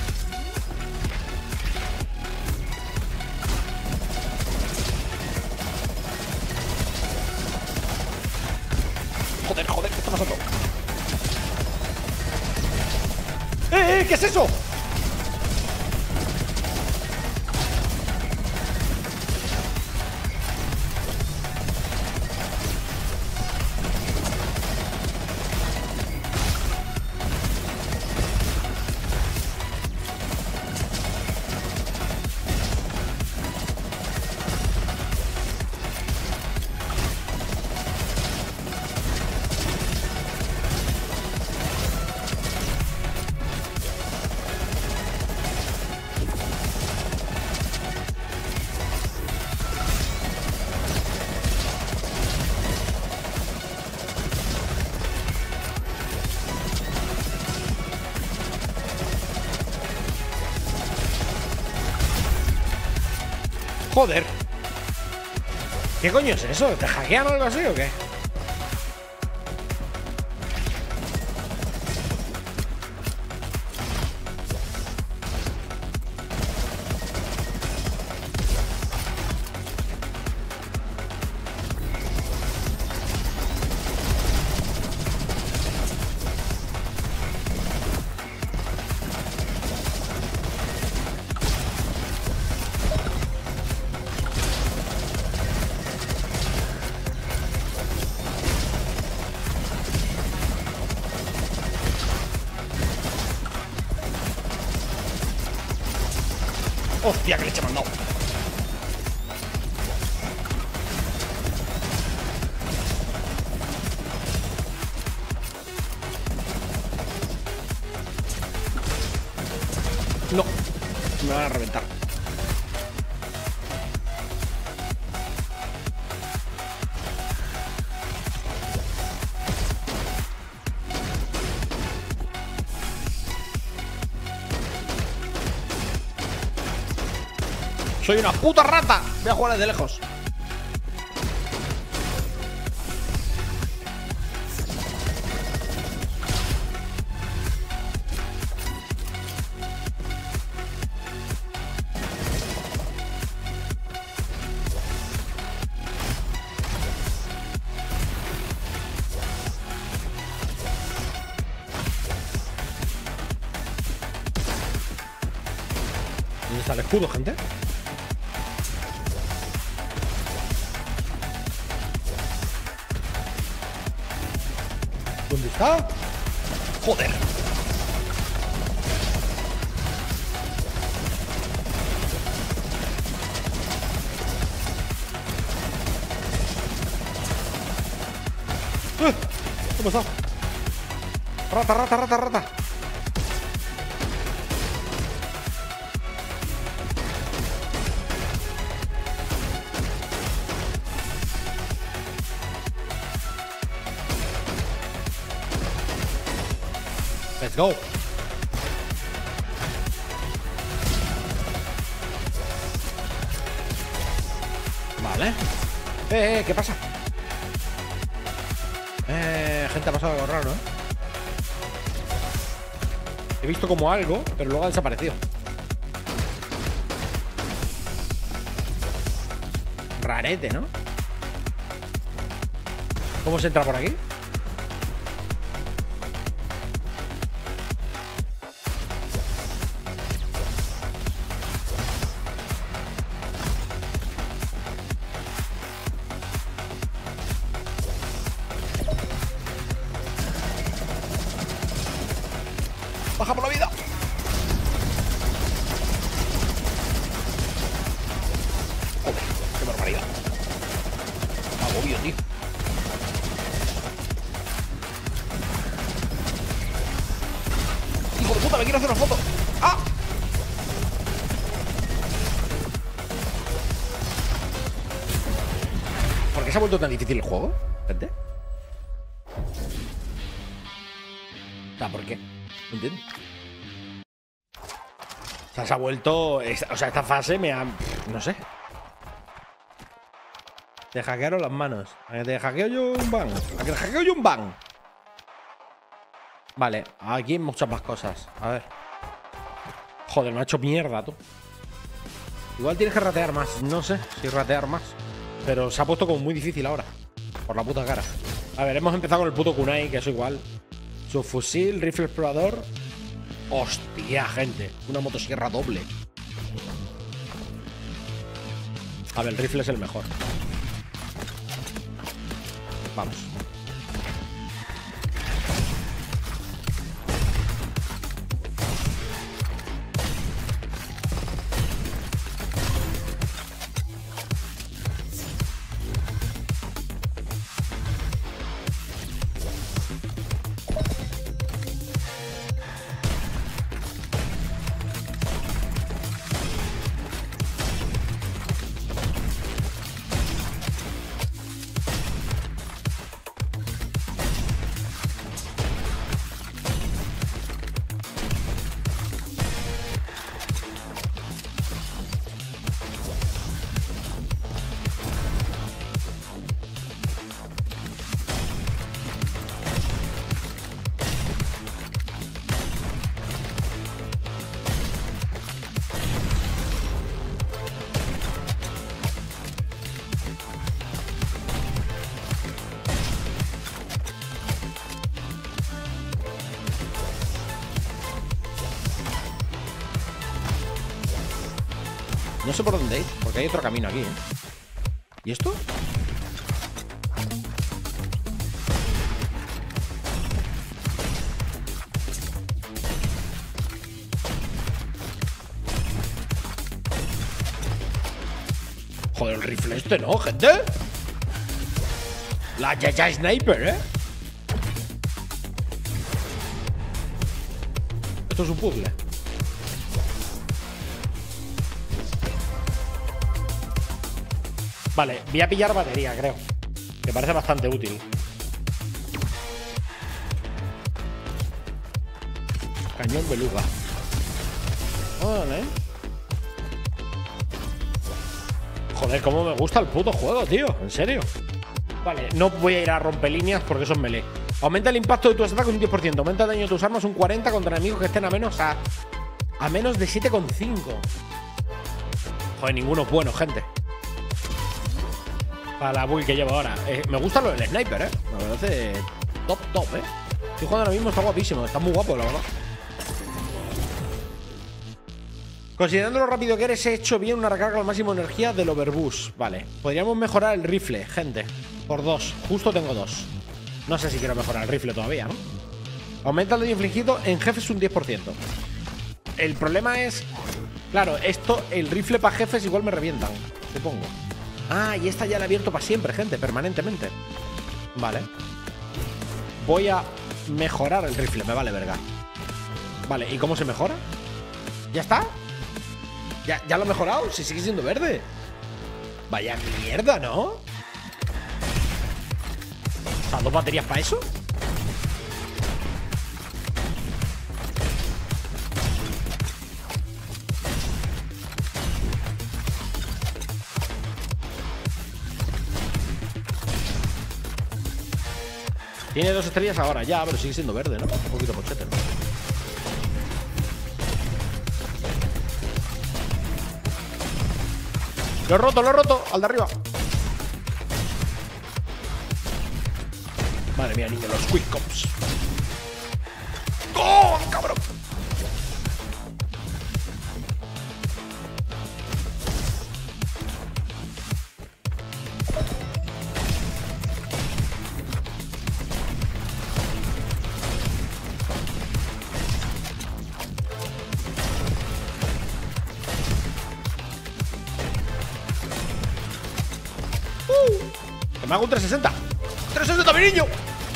Joder, ¿qué está pasando? ¿Qué es eso? Joder. ¿Qué coño es eso? ¿Te hackean o algo así o qué? Hostia, que leche me han dado. No, me van a reventar. Soy una puta rata. Voy a jugar desde lejos. ¿Dónde está el escudo, gente? ¿Dónde está? Joder. ¿Cómo está? Rata, rata, rata, rata. Let's go. Vale. ¿Qué pasa? Gente, ha pasado algo raro, ¿eh? He visto como algo, pero luego ha desaparecido. Rarete, ¿no? ¿Cómo se entra por aquí? ¡Baja por la vida! ¡Joder! ¡Qué barbaridad! Agobio, tío. ¡Hijo de puta! ¡Me quiero hacer una foto! ¡Ah! ¿Por qué se ha vuelto tan difícil el juego, gente? ¿Por qué? No entiendo. O sea, se ha vuelto... O sea, esta fase me ha... No sé. Te hackearon las manos. A que te hackeo yo un ban. A que te hackeo yo un ban. Vale, aquí hay muchas más cosas. A ver. Joder, me ha hecho mierda, tú. Igual tienes que ratear más. No sé si ratear más. Pero se ha puesto como muy difícil ahora. Por la puta cara. A ver, hemos empezado con el puto kunai, que eso igual. Subfusil, rifle explorador. Hostia, gente. Una motosierra doble. A ver, el rifle es el mejor. Vamos. No sé por dónde ir, porque hay otro camino aquí, ¿eh? ¿Y esto? Joder, el rifle este, ¿no, gente? La Yaya Sniper, ¿eh? Esto es un puzzle. Vale, voy a pillar batería, creo. Me parece bastante útil. Cañón beluga. Vale. Joder, cómo me gusta el puto juego, tío. En serio. Vale, no voy a ir a rompelíneas porque son melee. Aumenta el impacto de tu ataque un 10%. Aumenta el daño de tus armas un 40% contra enemigos que estén a menos de 7,5. Joder, ninguno es bueno, gente. Para la build que llevo ahora. Me gusta lo del sniper, ¿eh? Me parece top, ¿eh? Estoy jugando ahora mismo, está guapísimo. Está muy guapo, la verdad. Considerando lo rápido que eres, he hecho bien una recarga al máximo de energía del overboost. Vale. Podríamos mejorar el rifle, gente. Por 2. Justo tengo 2. No sé si quiero mejorar el rifle todavía, ¿no? Aumenta el daño infligido en jefes un 10%. El problema es... Claro, esto, el rifle para jefes igual me revientan, supongo. Ah, y esta ya la he abierto para siempre, gente, permanentemente. Vale. Voy a mejorar el rifle, me vale verga. Vale, ¿y cómo se mejora? ¿Ya está? ¿Ya lo he mejorado? Si sigue siendo verde. Vaya mierda, ¿no? O sea, 2 baterías para eso. Tiene 2 estrellas ahora, ya, pero sigue siendo verde, ¿no? Un poquito pochete, ¿no? Lo he roto, al de arriba. Madre mía, niño, los Quick Cops. ¡Oh, cabrón! Que me hago un 360. ¡360, mi niño!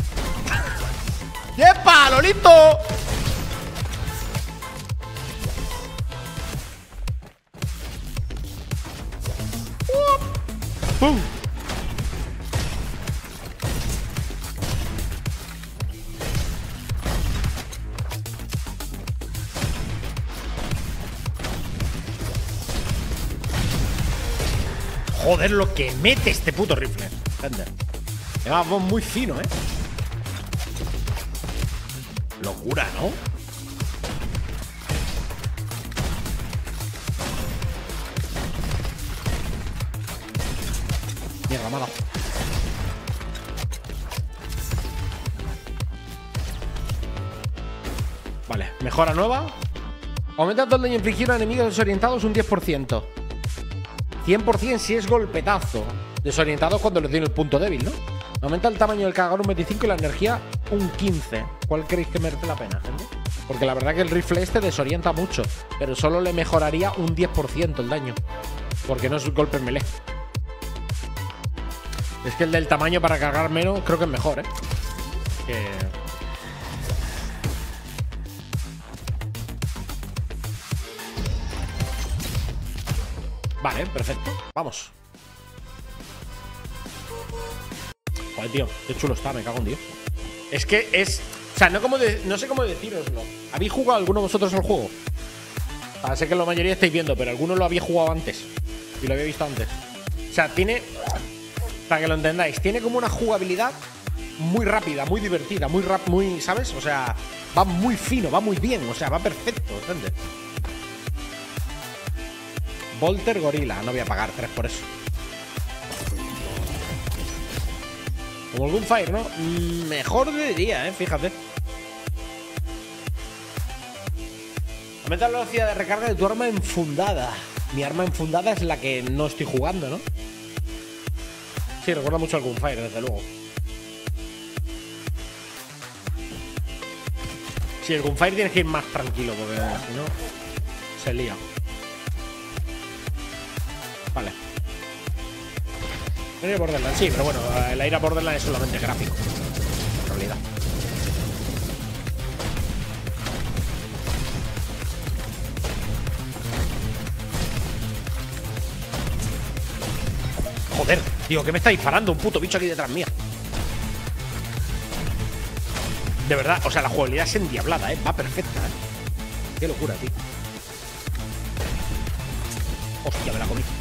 ¡Yepa, Lolito! ¡Pum! Joder, lo que mete este puto rifle. Gente. Vamos muy fino, ¿eh? Locura, ¿no? Mierda, mala. Vale, mejora nueva. Aumenta todo el daño infligido a enemigos desorientados un 10%. 100% si es golpetazo. Desorientados cuando les tiene el punto débil, ¿no? Aumenta el tamaño del cargador un 25 y la energía un 15. ¿Cuál creéis que merece la pena, gente? Porque la verdad que el rifle este desorienta mucho, pero solo le mejoraría un 10% el daño, porque no es golpe melee. Es que el del tamaño para cargar menos creo que es mejor, ¿eh? Vale, perfecto. Vamos. Joder, tío, qué chulo está, me cago en Dios. Es que es... O sea, no sé cómo decíroslo. ¿Habéis jugado alguno de vosotros el juego? Sé que la mayoría estáis viendo, pero alguno lo habéis jugado antes. Y lo había visto antes. O sea, tiene... Para que lo entendáis, tiene como una jugabilidad muy rápida, muy divertida, muy, ¿sabes? O sea, va muy fino, va muy bien. O sea, va perfecto, ¿entiendes? Volter Gorilla. No voy a pagar 3 por eso. Como el Gunfire, ¿no? Mejor diría, fíjate. Aumenta la velocidad de recarga de tu arma enfundada. Mi arma enfundada es la que no estoy jugando, ¿no? Sí, recuerda mucho al Gunfire, desde luego. Sí, el Gunfire tienes que ir más tranquilo, porque si no, se lía. Vale. El Air Borderlands, sí, pero bueno, el Air Borderlands es solamente gráfico, en realidad. Joder, tío, que me está disparando un puto bicho aquí detrás mía. De verdad, o sea, la jugabilidad es endiablada, va perfecta, Qué locura, tío. Hostia, me la comí.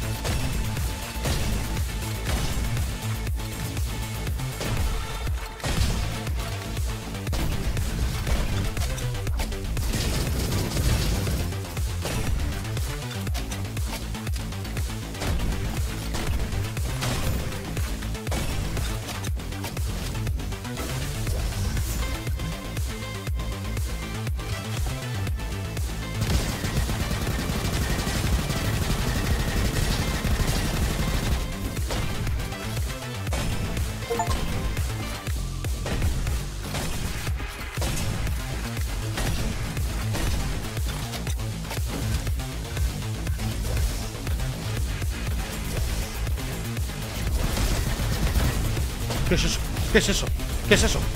¿Qué es eso? ¿Qué es eso? ¿Qué es eso?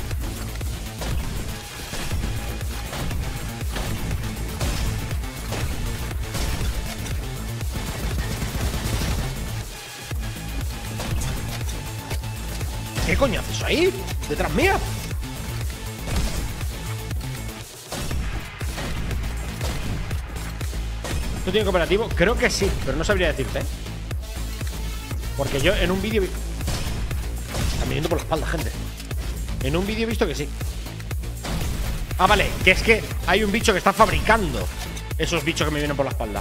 ¿Qué coño haces ahí? ¿Detrás mía? ¿Esto tiene cooperativo? Creo que sí, pero no sabría decirte, Porque yo en un vídeo... Están viniendo por la espalda, gente. En un vídeo he visto que sí. Ah, vale, que es que hay un bicho que está fabricando esos bichos que me vienen por la espalda.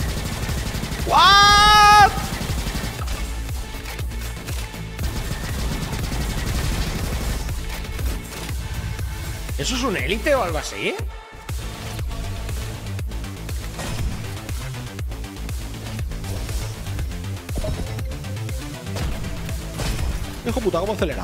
¿What? ¿Eso es un élite o algo así? Hijo puta, ¿cómo acelera?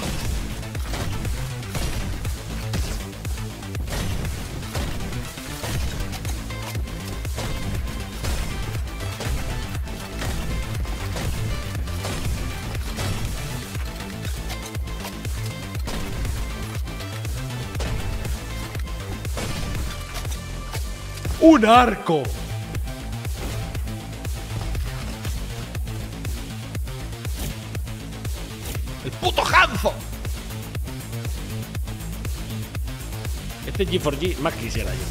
¡Un arco! ¡El puto Hanzo! Este es G4G, más quisiera yo.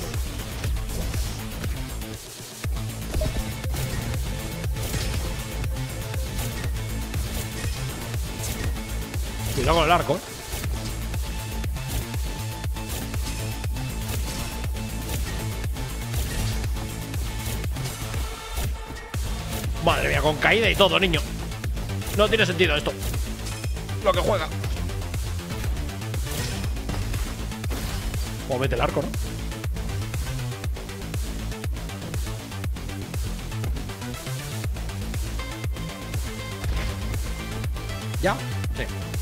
Cuidado con el arco, Madre mía, con caída y todo, niño. No tiene sentido esto. Lo que juega. O mete el arco, ¿no? ¿Ya? Sí.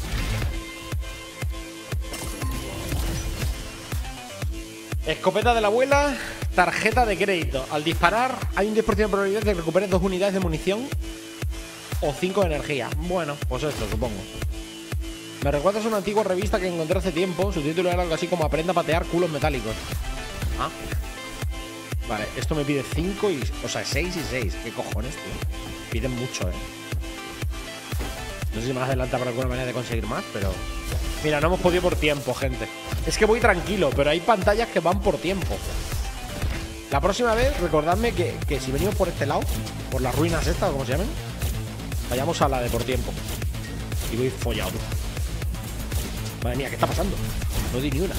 Escopeta de la abuela. Tarjeta de crédito. Al disparar hay un 10% de probabilidad de que recuperes 2 unidades de munición o 5 de energía. Bueno, pues esto, supongo. Me recuerdas a una antigua revista que encontré hace tiempo. Su título era algo así como Aprenda a patear culos metálicos. Ah. Vale, esto me pide 5 y... O sea, 6 y 6. ¿Qué cojones, tío? Piden mucho, No sé si más adelante habrá alguna manera de conseguir más, pero... Mira, no hemos podido por tiempo, gente. Es que voy tranquilo, pero hay pantallas que van por tiempo. La próxima vez, recordadme que si venimos por este lado, por las ruinas estas, o como se llamen, vayamos a la de por tiempo. Y voy follado. Madre mía, ¿qué está pasando? No di ni una.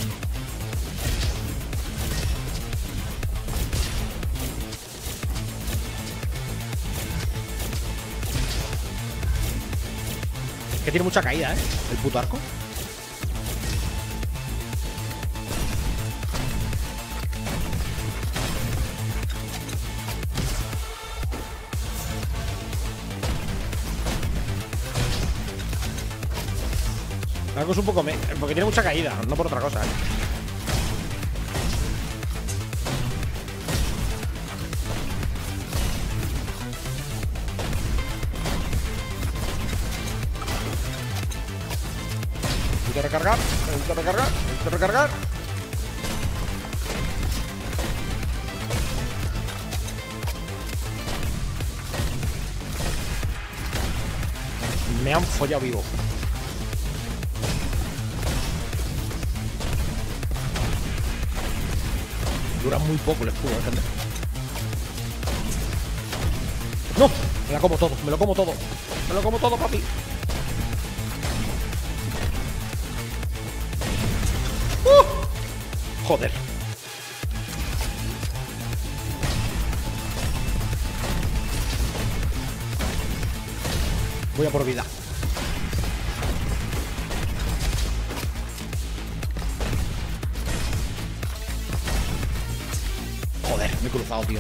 Es que tiene mucha caída, el puto arco. El arco es un poco... porque tiene mucha caída, no por otra cosa, Necesito recargar, necesito recargar, necesito recargar. Me han follado vivo. Dura muy poco el escudo, gente. ¡No! Me la como todo, me lo como todo. Me lo como todo, papi. Joder. Voy a por vida. Joder, me he cruzado, tío.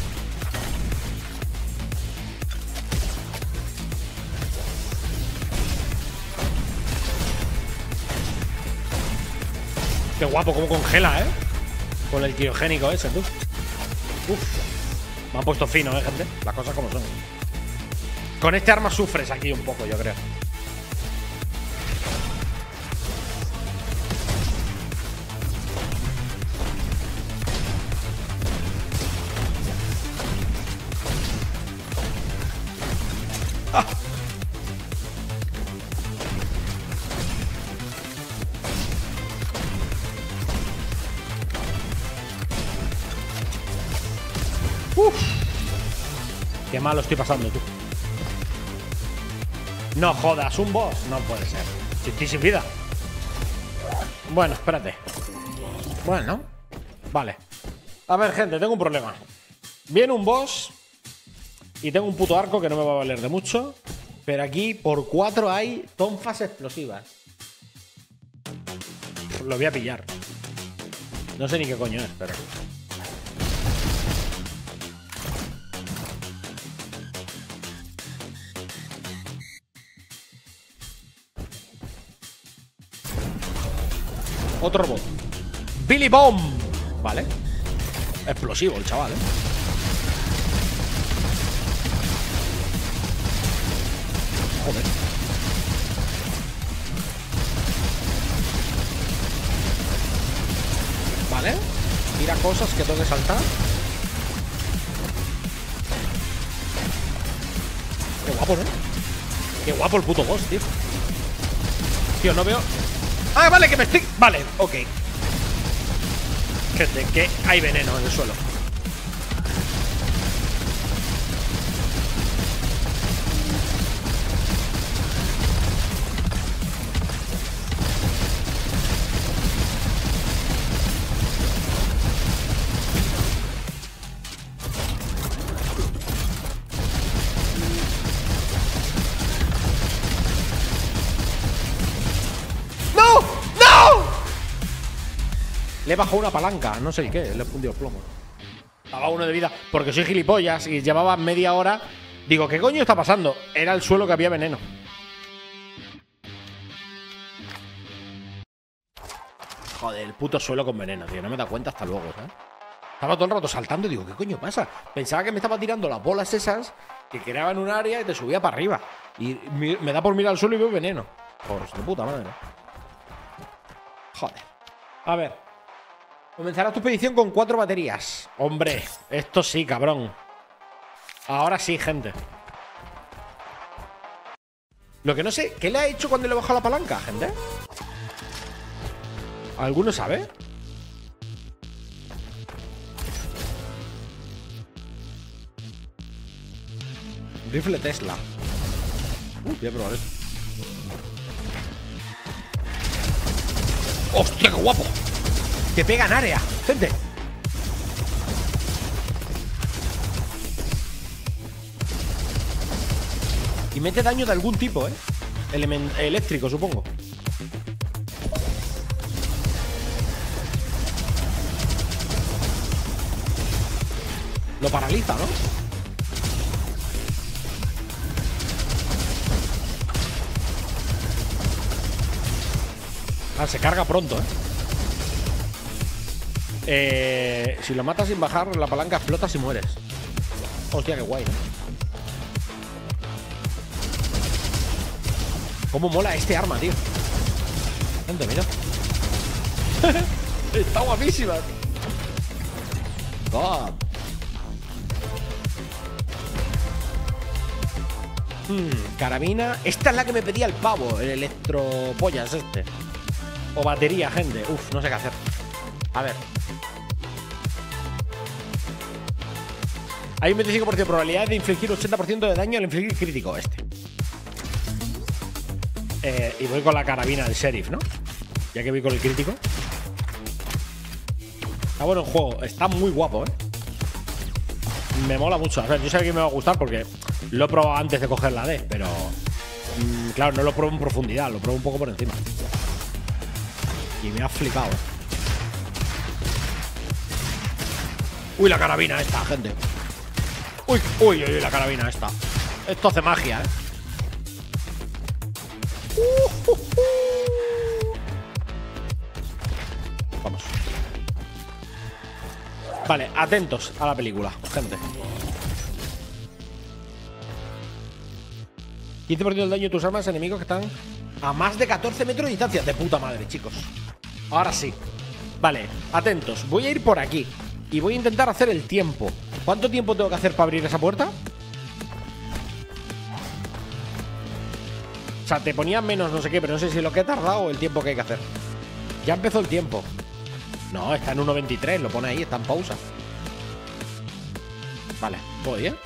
Qué guapo, cómo congela, con el criogénico ese, tú. Uf. Me han puesto fino, gente. Las cosas como son. Con este arma sufres aquí un poco, yo creo. ¡Ah! Uf. Qué mal lo estoy pasando, tú. No jodas, un boss. No puede ser. Si estoy sin vida. Bueno, espérate. Bueno, vale. A ver, gente, tengo un problema. Viene un boss y tengo un puto arco que no me va a valer de mucho. Pero aquí por 4 hay tonfas explosivas. Lo voy a pillar. No sé ni qué coño es, pero... Otro robot. Billy Bomb. Vale. Explosivo el chaval, Joder. Vale. Tira cosas que tengo que saltar. Qué guapo, ¿no? Qué guapo el puto boss, tío. Tío, no veo... Ah, vale, que me estoy... Vale, ok. Gente, que hay veneno en el suelo. Le he bajado una palanca, no sé el qué, le he fundido el plomo. Daba uno de vida, porque soy gilipollas y llevaba media hora. Digo, ¿qué coño está pasando? Era el suelo que había veneno. Joder, el puto suelo con veneno, tío. No me da cuenta hasta luego, ¿sabes? Estaba todo el rato saltando y digo, ¿qué coño pasa? Pensaba que me estaba tirando las bolas esas que creaban un área y te subía para arriba. Y me da por mirar al suelo y veo veneno. Por de puta madre. Joder. A ver. Comenzará tu expedición con 4 baterías. Hombre, esto sí, cabrón. Ahora sí, gente. Lo que no sé, ¿qué le ha hecho cuando le bajó la palanca, gente? ¿Alguno sabe? Rifle Tesla. Voy a probar esto. ¡Hostia, qué guapo! Que pega en área, gente. Y mete daño de algún tipo, eléctrico, supongo. Lo paraliza, ¿no? Ah, se carga pronto, si lo matas sin bajar la palanca explotas y mueres. Hostia, qué guay, Cómo mola este arma, tío. Gente, mira. Está guapísima. God. Carabina. Esta es la que me pedía el pavo. El electropollas este. O batería, gente. Uf, no sé qué hacer. A ver. Hay un 25% de probabilidad de infligir 80% de daño al infligir crítico y voy con la carabina del sheriff, ¿no? Ya que voy con el crítico. Está bueno el juego. Está muy guapo, Me mola mucho. A ver, yo sé que me va a gustar porque lo he probado antes de coger la D, pero... claro, no lo pruebo en profundidad. Lo pruebo un poco por encima. Y me ha flipado, Uy, la carabina esta, gente. Uy, uy, uy, la carabina esta. Esto hace magia, Vamos. Vale, atentos a la película, gente. 15% del daño de tus armas a enemigos que están a más de 14 metros de distancia. De puta madre, chicos. Ahora sí. Vale, atentos. Voy a ir por aquí y voy a intentar hacer el tiempo. ¿Cuánto tiempo tengo que hacer para abrir esa puerta? O sea, te ponía menos no sé qué, pero no sé si lo que he tardado o el tiempo que hay que hacer. Ya empezó el tiempo. No, está en 1.23, lo pone ahí, está en pausa. Vale, voy,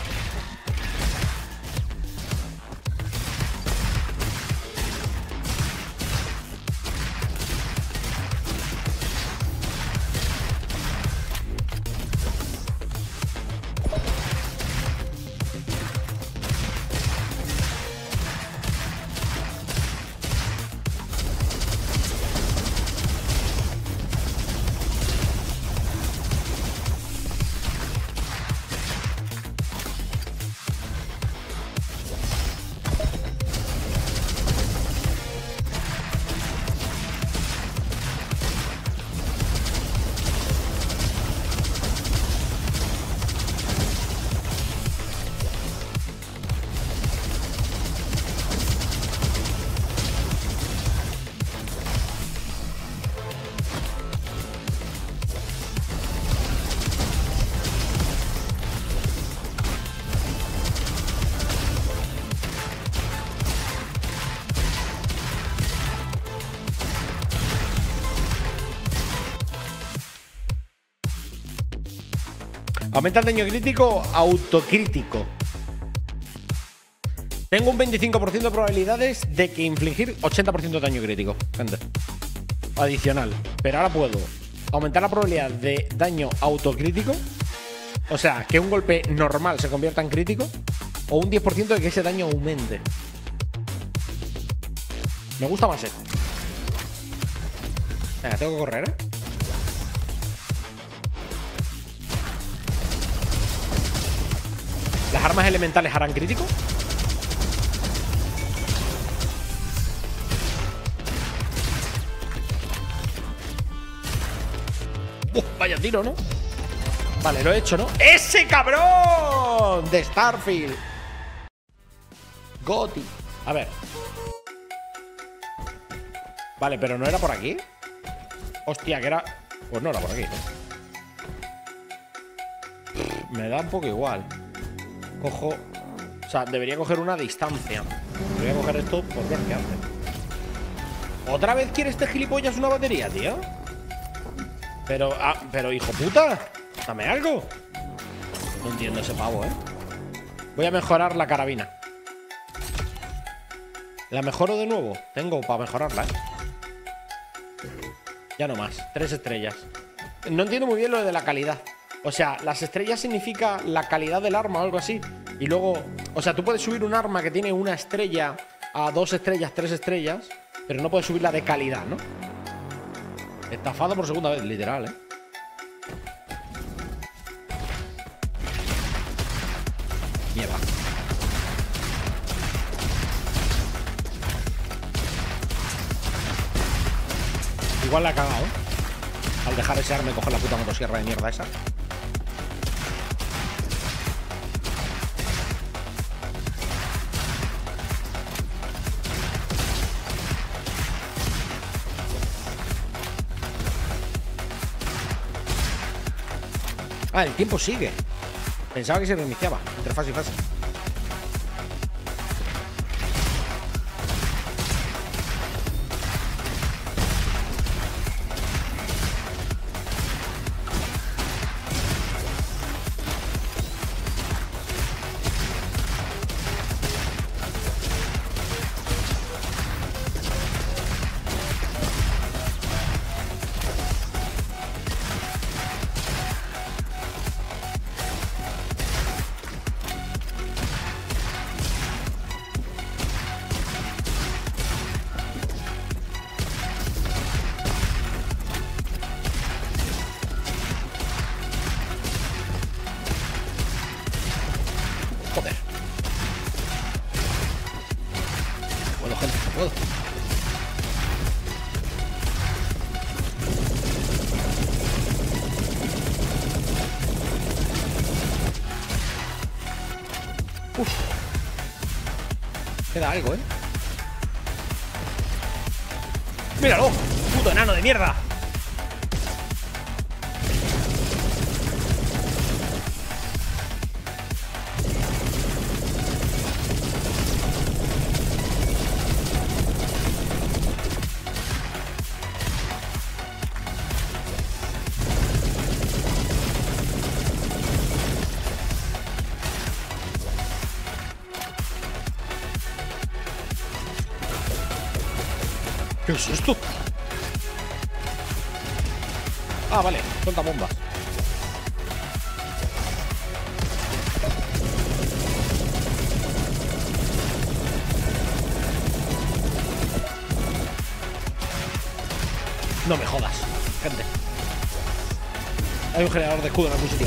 Aumenta el daño crítico autocrítico. Tengo un 25% de probabilidades de que infligir 80% de daño crítico, gente. Adicional. Pero ahora puedo aumentar la probabilidad de daño autocrítico. O sea, que un golpe normal se convierta en crítico. O un 10% de que ese daño aumente. Me gusta más esto. Venga, tengo que correr, ¿eh? ¿Las armas elementales harán crítico? Vaya tiro, ¿no? Vale, lo he hecho, ¿no? ¡Ese cabrón! De Starfield. Goti. A ver. Vale, pero no era por aquí. Hostia, que era... Pues no era por aquí. Me da un poco igual. Cojo... O sea, debería coger una distancia. Debería coger esto por ver qué hace. ¿Otra vez quiere este gilipollas una batería, tío? Pero hijo puta, dame algo. No entiendo ese pavo, ¿eh? Voy a mejorar la carabina. ¿La mejoro de nuevo? Tengo para mejorarla, ¿eh? Ya no más, 3 estrellas. No entiendo muy bien lo de la calidad. O sea, las estrellas significa la calidad del arma o algo así. Y luego, o sea, tú puedes subir un arma que tiene 1 estrella a 2 estrellas, 3 estrellas, pero no puedes subirla de calidad, ¿no? Estafado por segunda vez, literal, ¿eh? Mierda. Igual la he cagado, ¿eh? Al dejar ese arma y coger la puta motosierra de mierda esa. Ah, el tiempo sigue. Pensaba que se reiniciaba entre fase y fase. Joder. Puedo, gente, no puedo. Uf. Queda algo, ¿eh? ¡Míralo! ¡Puto enano de mierda! ¿Qué es esto? Ah, vale, suelta bombas. No me jodas, gente. Hay un generador de escudo en algún sitio.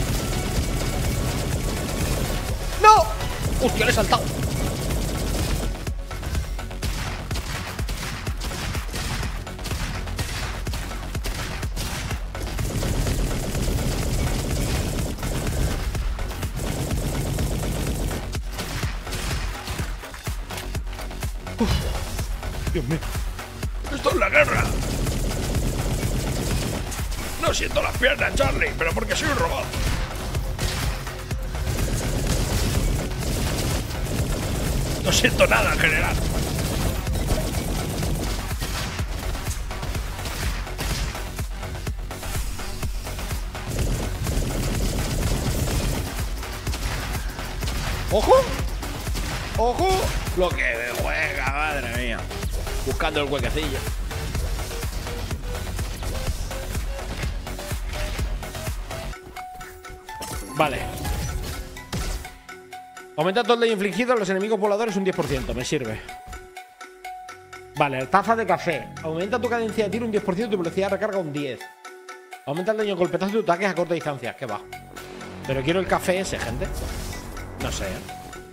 ¡No! ¡Hostia, le he saltado! Dios mío. ¡Esto es la guerra! No siento las piernas, Charlie, pero porque soy un robot. No siento nada en general. ¡Ojo! ¡Ojo! Lo que me juega, madre mía. Buscando el huequecillo. Vale. Aumenta todo el daño infligido a los enemigos voladores un 10%. Me sirve. Vale, taza de café. Aumenta tu cadencia de tiro un 10% y tu velocidad de recarga un 10%. Aumenta el daño de golpetazo de tus ataques a corta distancia. ¿Qué va? Pero quiero el café ese, gente. No sé, ¿eh?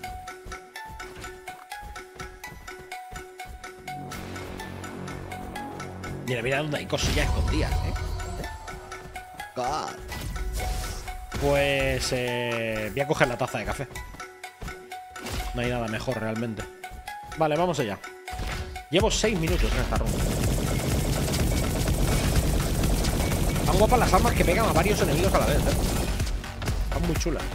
Mira, mira dónde hay cosillas escondidas, ¿eh? God. Pues voy a coger la taza de café. No hay nada mejor realmente. Vale, vamos allá. Llevo 6 minutos en esta ronda. Están guapas las armas que pegan a varios enemigos a la vez, ¿eh? Están muy chulas.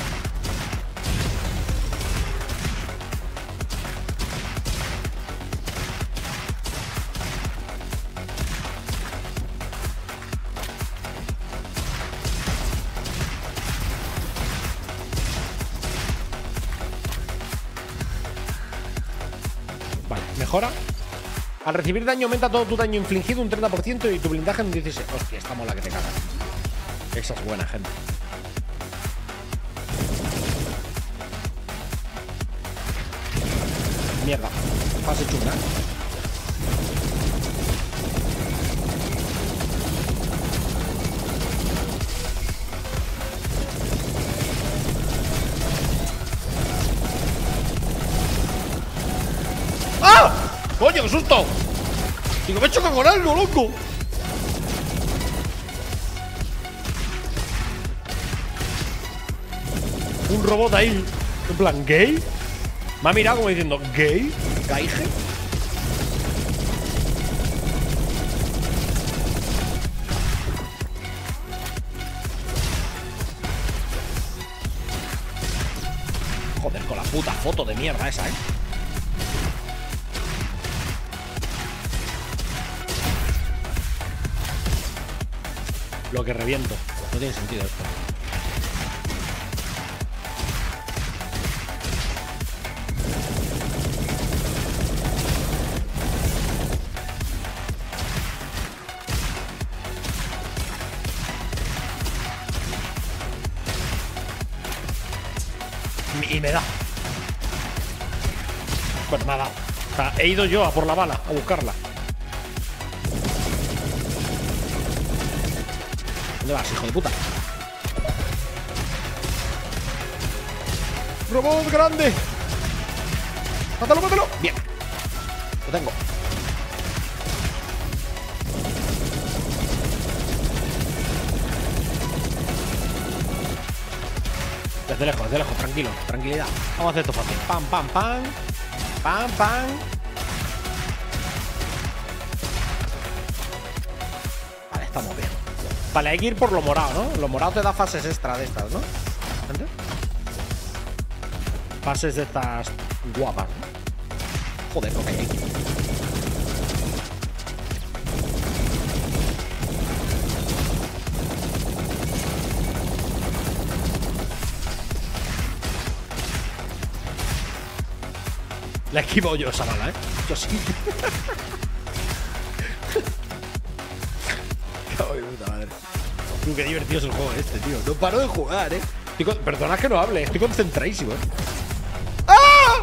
Vale, mejora. Al recibir daño aumenta todo tu daño infligido un 30% y tu blindaje en un 16%. Hostia, esta mola que te cagas. Esa es buena, gente. Mierda. Fase chunga. ¡Ah! ¡Coño, qué susto! Digo, me he chocado con algo, loco. Un robot ahí. En plan, ¿gay? Me ha mirado como diciendo, ¿gay? ¿Gaige? Joder, con la puta foto de mierda esa, ¿eh? Lo que reviento. No tiene sentido esto. Y me da. Bueno, me ha dado. O sea, he ido yo a por la bala, a buscarla. ¿Dónde vas, hijo de puta? ¡Robot grande! ¡Mátalo, mátalo! Bien. Lo tengo. Desde lejos, tranquilo, tranquilidad. Vamos a hacer esto fácil. Pam, pam, pam. Pam, pam. Vale, estamos bien. Vale, hay que ir por lo morado, ¿no? Lo morado te da fases extra de estas, ¿no? ¿Entiendes? Fases de estas guapas, ¿no? Joder, lo que hay aquí. La esquivo yo esa bala, ¿eh? Yo sí. Puta madre. Qué divertido es el juego este, tío. No paro de jugar, ¿eh? Perdona que no hable, estoy concentradísimo, ¿eh? ¡Ah!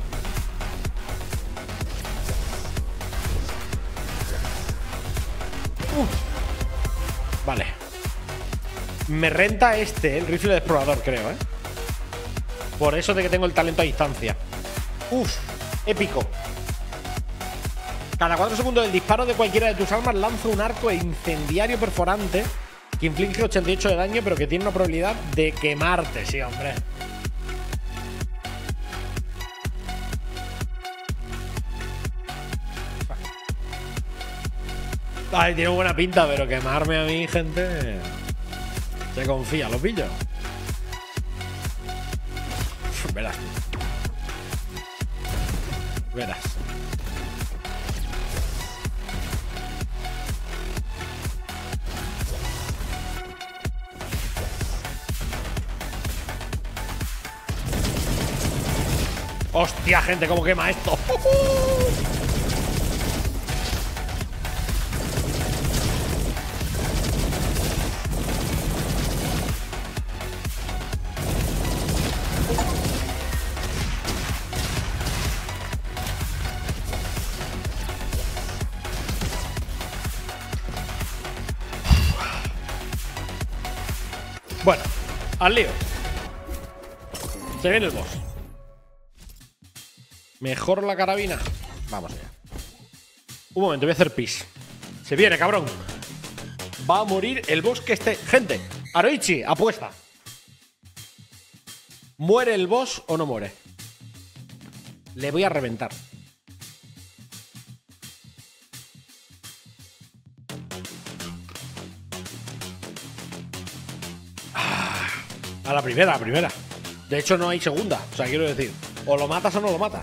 Vale. Me renta este, el rifle de explorador, creo, ¿eh? Por eso de que tengo el talento a distancia. Uf, épico. Cada 4 segundos del disparo de cualquiera de tus armas lanza un arco incendiario perforante que inflige 88 de daño, pero que tiene una probabilidad de quemarte, sí, hombre. Ay, tiene buena pinta, pero quemarme a mí, gente. Se confía, lo pillo. Verás. Verás. Hostia, gente, cómo quema esto. Bueno, al lío. Se viene el boss. Mejor la carabina. Vamos allá. Un momento, voy a hacer pis. Se viene, cabrón. Va a morir el boss que esté. Gente, Aroichi, apuesta. ¿Muere el boss o no muere? Le voy a reventar. A la primera, a la primera. De hecho, no hay segunda. O sea, quiero decir, o lo matas o no lo matas.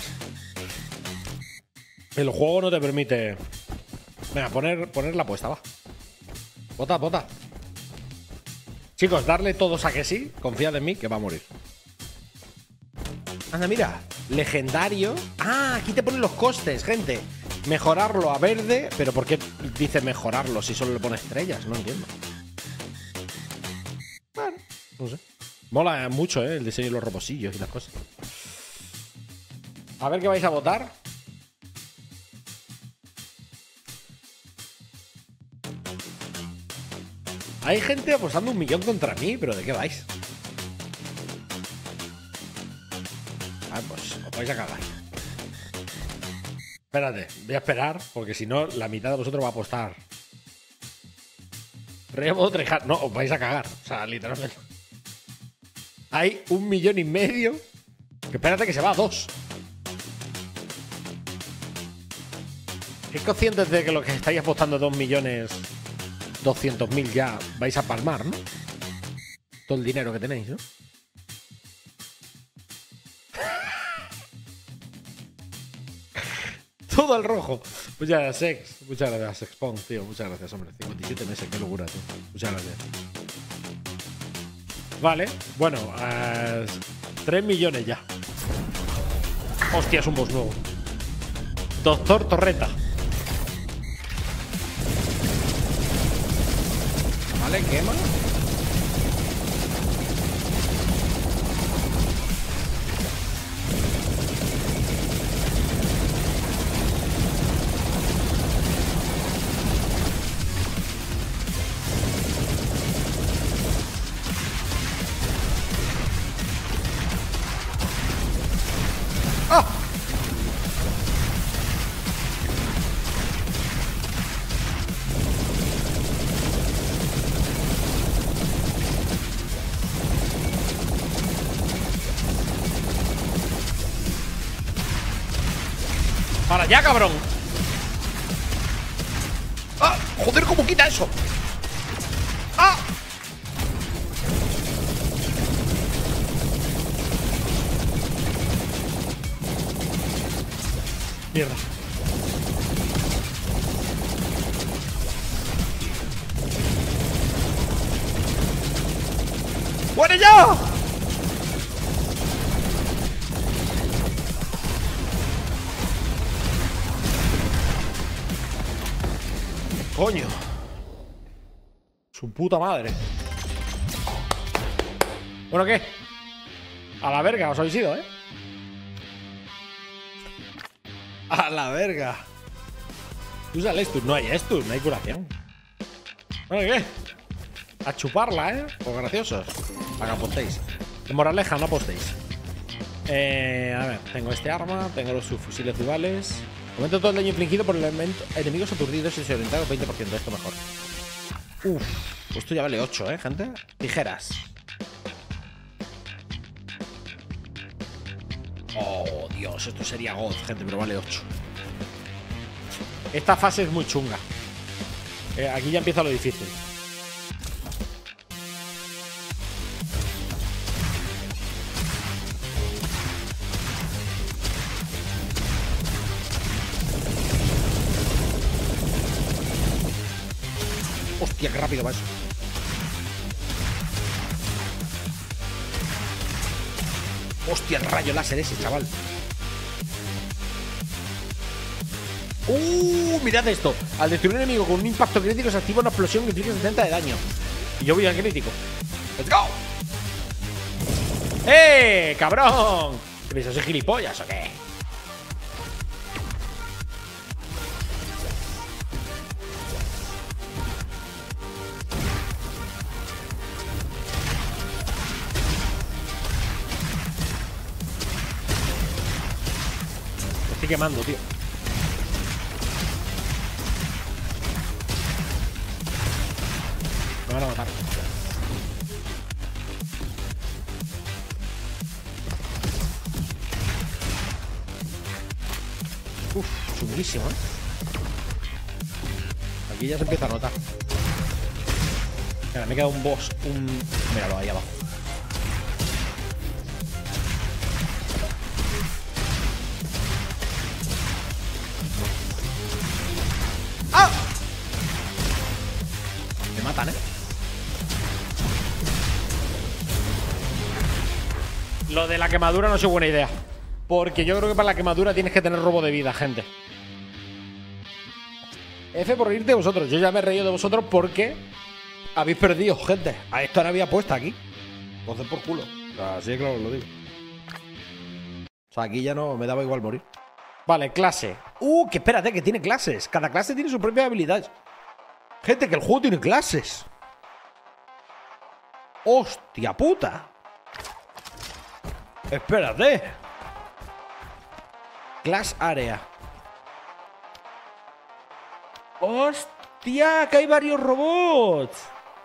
El juego no te permite. Venga, poner la apuesta, va. Vota, vota. Chicos, darle todos a que sí. Confiad en mí que va a morir. Anda, mira. Legendario. Ah, aquí te ponen los costes, gente. Mejorarlo a verde. Pero ¿por qué dice mejorarlo si solo le pone estrellas? No entiendo. Bueno, no sé. Mola mucho, el diseño de los robosillos y las cosas. A ver qué vais a votar. Hay gente apostando 1 millón contra mí, pero ¿de qué vais? Ah, pues os vais a cagar. Espérate, voy a esperar, porque si no, la mitad de vosotros va a apostar. Rebo, Trejar. No, os vais a cagar. O sea, literalmente. Hay 1,5 millones. Que espérate que se va a 2. ¿Qué conscientes de que los que estáis apostando 2.200.000 ya vais a palmar, ¿no? Todo el dinero que tenéis, ¿no? Todo al rojo. Muchas gracias, Sex. Muchas gracias, Sexpon, tío. Muchas gracias, hombre. 57 meses, qué locura, tío. Muchas gracias. Vale, bueno, 3 millones ya. Hostia, es un boss nuevo. Doctor Torreta. Vale, quema. ¡Para allá, cabrón! ¡Ah! ¡Joder, cómo quita eso! ¡Ah! Mierda. ¡Muere ya! Coño. Su puta madre. Bueno, ¿qué? A la verga, os habéis ido, ¿eh? A la verga. Usa el Estus. No hay Estus, no hay curación. Bueno, ¿qué? A chuparla, ¿eh? Pues graciosos. Para que apostéis. De moraleja, no apostéis. A ver, tengo este arma, tengo los subfusiles duales. Aumenta todo el daño infligido por enemigos aturdidos y se orienta 20%. Esto mejor. Uff, esto ya vale 8, gente. Tijeras. Oh, Dios, esto sería God, gente, pero vale 8. Esta fase es muy chunga. Aquí ya empieza lo difícil. Hostia, qué rápido va eso. Hostia, el rayo láser ese, chaval. Mirad esto. Al destruir un enemigo con un impacto crítico se activa una explosión que inflige 70 de daño. Y yo voy al crítico. ¡Let's go! ¡Cabrón! ¿Crees que soy gilipollas o qué? Me estoy quemando, tío. Me van a matar. Chunguísimo, ¿eh? Aquí ya se empieza a notar. Mira, me queda un boss. Míralo ahí abajo. ¡Ah! Me matan, ¿eh? Lo de la quemadura no es buena idea. Porque yo creo que para la quemadura tienes que tener robo de vida, gente. F por reírte de vosotros. Yo ya me he reído de vosotros porque habéis perdido, gente. A esto no había puesto aquí. Entonces por culo. Así de claro os lo digo. O sea, aquí ya no me daba igual morir. Vale, clase. Que espérate, que tiene clases. Cada clase tiene su propia habilidad. Gente, que el juego tiene clases. Hostia puta. Espérate. Class Area. ¡Hostia! ¡Que hay varios robots!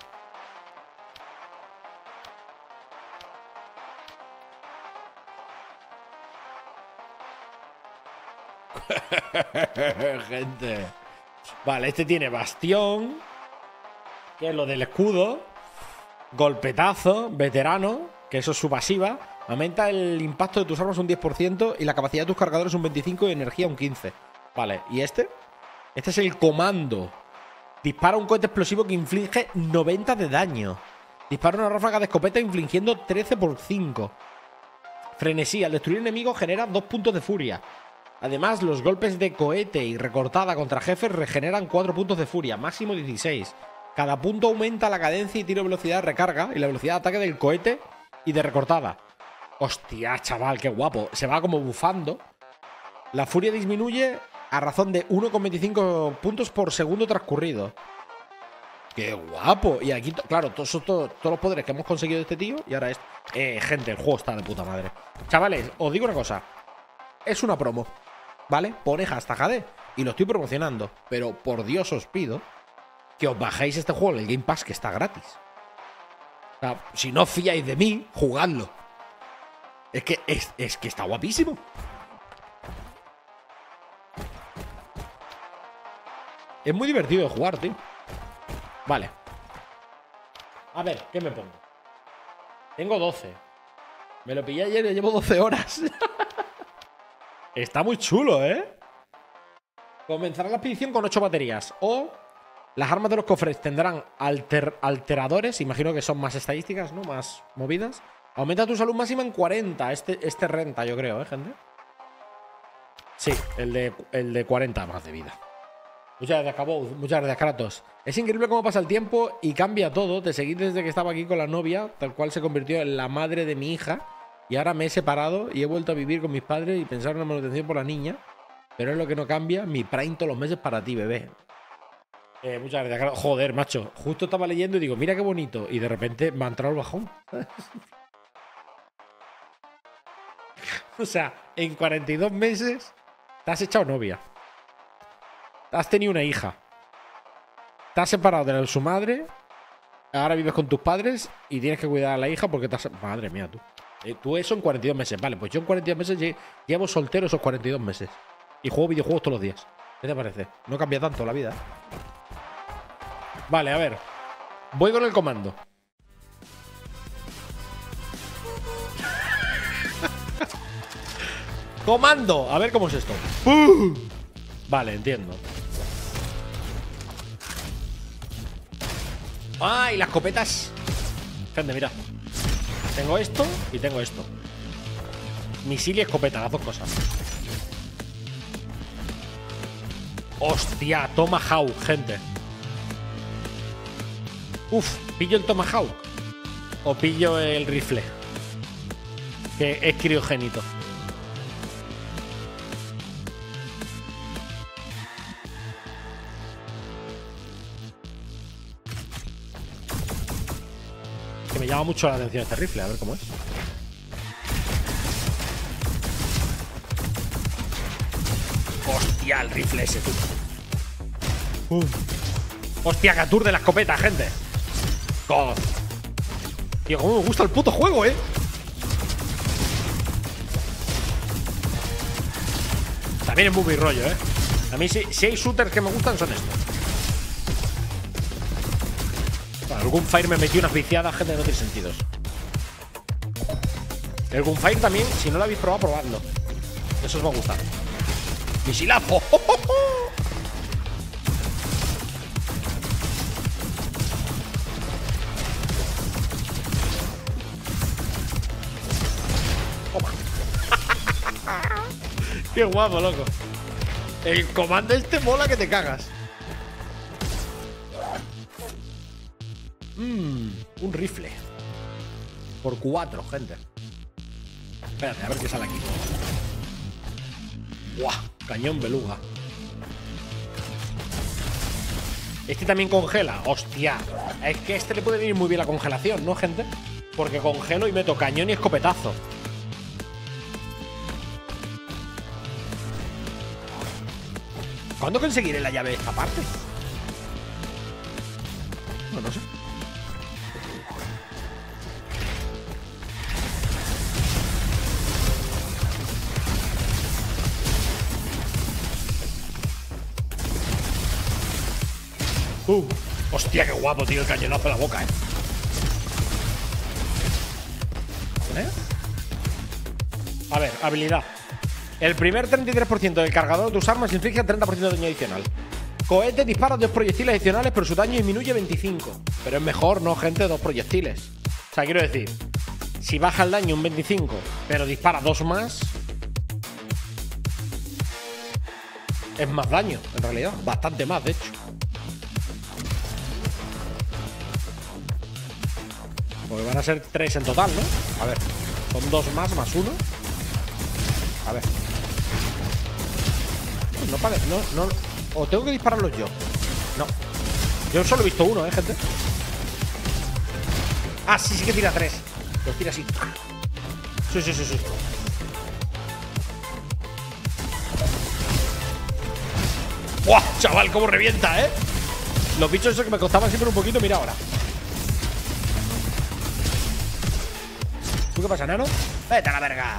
Gente. Vale, este tiene bastión, que es lo del escudo. Golpetazo, veterano, que eso es su pasiva. Aumenta el impacto de tus armas un 10% y la capacidad de tus cargadores un 25% y energía un 15%. Vale, ¿y este? Este es el comando. Dispara un cohete explosivo que inflige 90 de daño. Dispara una ráfaga de escopeta infligiendo 13 por 5. Frenesí. Al destruir enemigos genera 2 puntos de furia. Además, los golpes de cohete y recortada contra jefes regeneran 4 puntos de furia. Máximo 16. Cada punto aumenta la cadencia y tiro de velocidad de recarga y la velocidad de ataque del cohete y de recortada. Hostia, chaval, qué guapo. Se va como bufando. La furia disminuye a razón de 1,25 puntos por segundo transcurrido. ¡Qué guapo! Y aquí, claro, todos los poderes que hemos conseguido de este tío. Y ahora es... gente, el juego está de puta madre. Chavales, os digo una cosa. Es una promo, ¿vale? Pone hashtag HD y lo estoy promocionando. Pero por Dios os pido que os bajéis este juego en el Game Pass, que está gratis. O sea, si no fiáis de mí, jugadlo. Es que está guapísimo. Es muy divertido de jugar, tío. Vale. A ver, ¿qué me pongo? Tengo 12. Me lo pillé ayer y llevo 12 horas. Está muy chulo, ¿eh? Comenzará la expedición con 8 baterías. O las armas de los cofres tendrán alteradores. Imagino que son más estadísticas, ¿no? Más movidas. Aumenta tu salud máxima en 40. Este renta, yo creo, ¿eh, gente? Sí, el de 40 más de vida. Muchas gracias, Cabo. Muchas gracias, Kratos. Es increíble cómo pasa el tiempo y cambia todo. Te seguí desde que estaba aquí con la novia, tal cual se convirtió en la madre de mi hija. Y ahora me he separado y he vuelto a vivir con mis padres y pensar en la manutención por la niña. Pero es lo que no cambia. Mi prime todos los meses para ti, bebé. Muchas gracias, Kratos. Joder, macho. Justo estaba leyendo y digo, mira qué bonito. Y de repente me ha entrado el bajón. O sea, en 42 meses te has echado novia. Has tenido una hija. Te has separado de su madre. Ahora vives con tus padres y tienes que cuidar a la hija porque te has... Madre mía, tú. Tú eso en 42 meses. Vale, pues yo en 42 meses llevo soltero esos 42 meses. Y juego videojuegos todos los días. ¿Qué te parece? No cambia tanto la vida, ¿eh? Vale, a ver. Voy con el comando. ¡Comando! A ver cómo es esto. Vale, entiendo. ¡Ah! Y las escopetas. Gente, mira. Tengo esto y tengo esto. Misil y escopeta, las dos cosas. Hostia, Tomahawk, gente. Uf, ¿pillo el Tomahawk? ¿O pillo el rifle? Que es criogénito. Que me llama mucho la atención este rifle, a ver cómo es. Hostia, el rifle ese, tú. Hostia, que aturde la escopeta, gente. God. Tío, cómo me gusta el puto juego, También es muy mi rollo, A mí si hay shooters que me gustan son estos. Bueno, el Gunfire me metió unas viciadas, gente, que no tiene sentido. El Gunfire también, si no lo habéis probado, probadlo. Eso os va a gustar. ¡Misilazo! ¡Oh, oh, oh! Toma. ¡Qué guapo, loco! El comando este mola que te cagas. Un rifle. Por 4, gente. Espérate, a ver qué sale aquí. ¡Buah! Cañón beluga. Este también congela. ¡Hostia! Es que a este le puede venir muy bien la congelación, ¿no, gente? Porque congelo y meto cañón y escopetazo. ¿Cuándo conseguiré la llave de esta parte? No sé. Hostia, qué guapo, tío, el cañonazo en la boca, A ver, habilidad. El primer 33% del cargador de tus armas inflige 30% de daño adicional. Cohete dispara 2 proyectiles adicionales, pero su daño disminuye 25. Pero es mejor, ¿no, gente? 2 proyectiles. O sea, quiero decir, si baja el daño un 25, pero dispara 2 más, es más daño, en realidad. Bastante más, de hecho. Porque van a ser 3 en total, ¿no? A ver, son 2 más 1. A ver. No pague, no. O tengo que dispararlos yo. No. Yo solo he visto uno, gente. Ah, sí que tira 3. Los tira así. Sí. ¡Buah! Chaval, cómo revienta, Los bichos esos que me costaban siempre un poquito, mira ahora. ¿Tú qué pasa, nano? ¡Vete a la verga!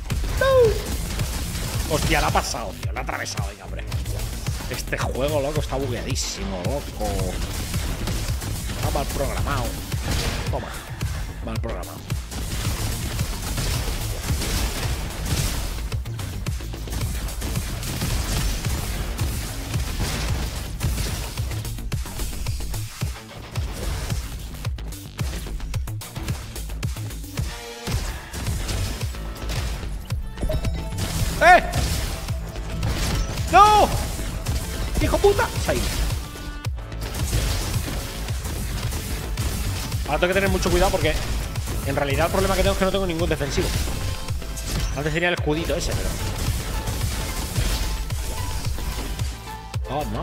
¡No! Hostia, la ha pasado, tío. La ha atravesado, venga, hombre. Este juego, loco, está bugueadísimo, loco. Está mal programado. Toma. Mal programado. ¡No! ¡Hijo puta! Ahí. Ahora tengo que tener mucho cuidado porque en realidad el problema que tengo es que no tengo ningún defensivo. Antes tenía el escudito ese, pero... Oh, ¿no?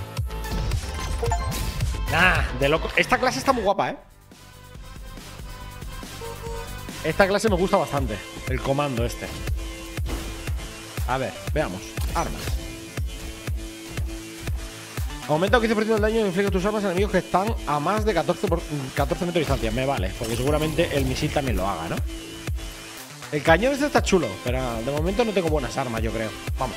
Nah, de loco. Esta clase está muy guapa, Esta clase me gusta bastante. El comando este. A ver, veamos. Armas. Aumenta un 15% del daño que inflige tus armas a enemigos que están a más de 14 metros de distancia. Me vale, porque seguramente el misil también lo haga, ¿no? El cañón este está chulo, pero de momento no tengo buenas armas, yo creo. Vamos.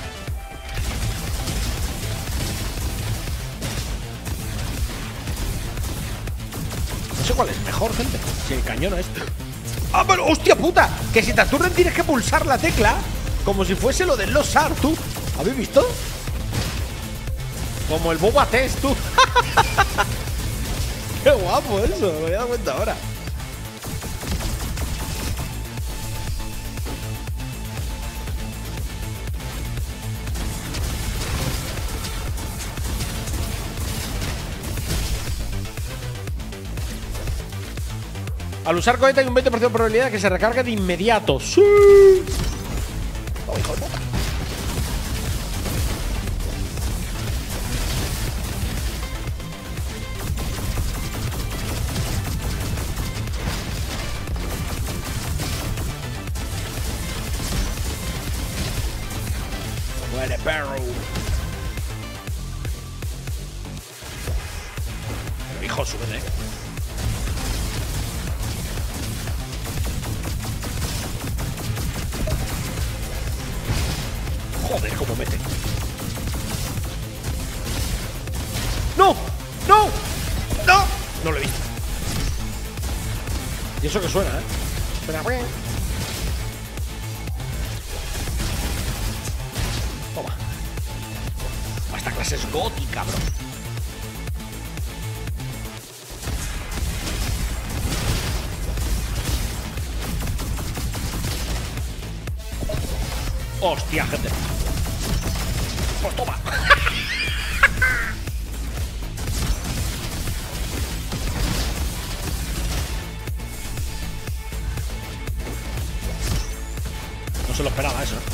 No sé cuál es mejor, gente. Si el cañón es... ¡Ah, pero hostia puta! Que si te aturden tienes que pulsar la tecla como si fuese lo del Lost Ark, tú. ¿Habéis visto? Como el Boba Test, tú. Qué guapo eso, me he dado cuenta ahora. Al usar cohete hay un 20% de probabilidad de que se recargue de inmediato. ¡Sí! Oh, hijo de puta. Muere, perro. Pero, hijo, súbete. Joder, cómo mete. ¡No! ¡No! ¡No! No lo he visto. Y eso que suena, ¿eh? Espera, güey. Toma. Esta clase es gótica, bro. Hostia, gente. Pues toma. No se lo esperaba eso, ¿eh?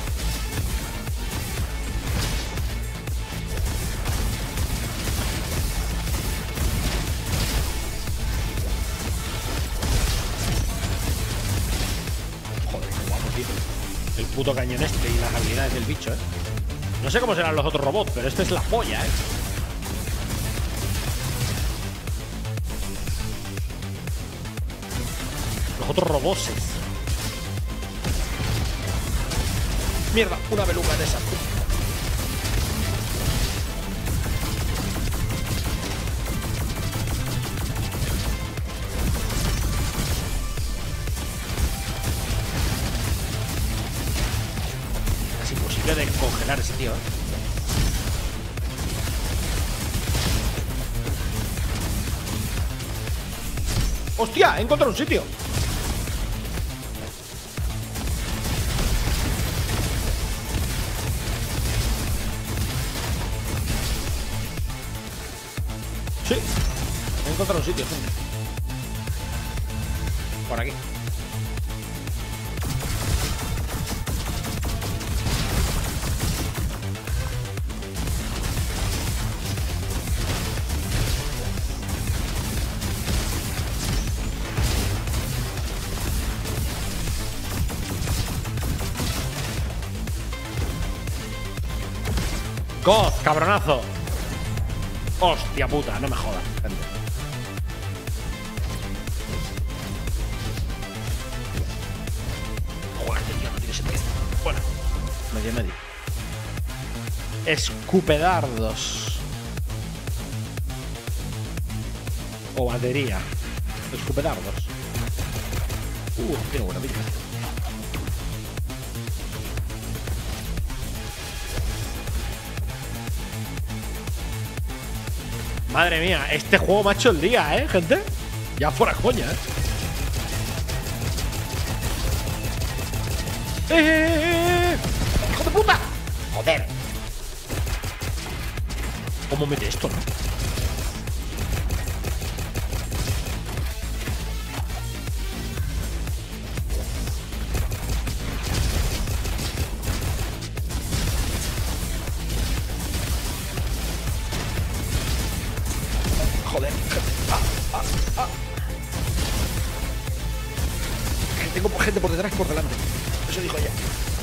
Joder, qué guapo, tío. El puto cañón este y las habilidades del bicho, ¿eh? No sé cómo serán los otros robots, pero este es la polla, ¿eh? Los otros roboses. Mierda, una beluga de esas. Es imposible de congelar ese tío, ¿eh? ¡Hostia! He encontrado un sitio. Sí, he encontrado un sitio, gente. Por aquí. ¡Goz, cabronazo! Hostia puta, no me jodas, gente. Joder, tío, no tiene sentido. Bueno, medio. Escupedardos. O batería. Escupedardos. Tiene buena pinta. Madre mía, este juego me ha hecho el día, ¿eh, gente? Ya fuera coña, ¿eh? ¡Hijo de puta! ¡Joder! ¿Cómo mete esto, no? Joder. Tengo gente por detrás y por delante. Eso dijo ella.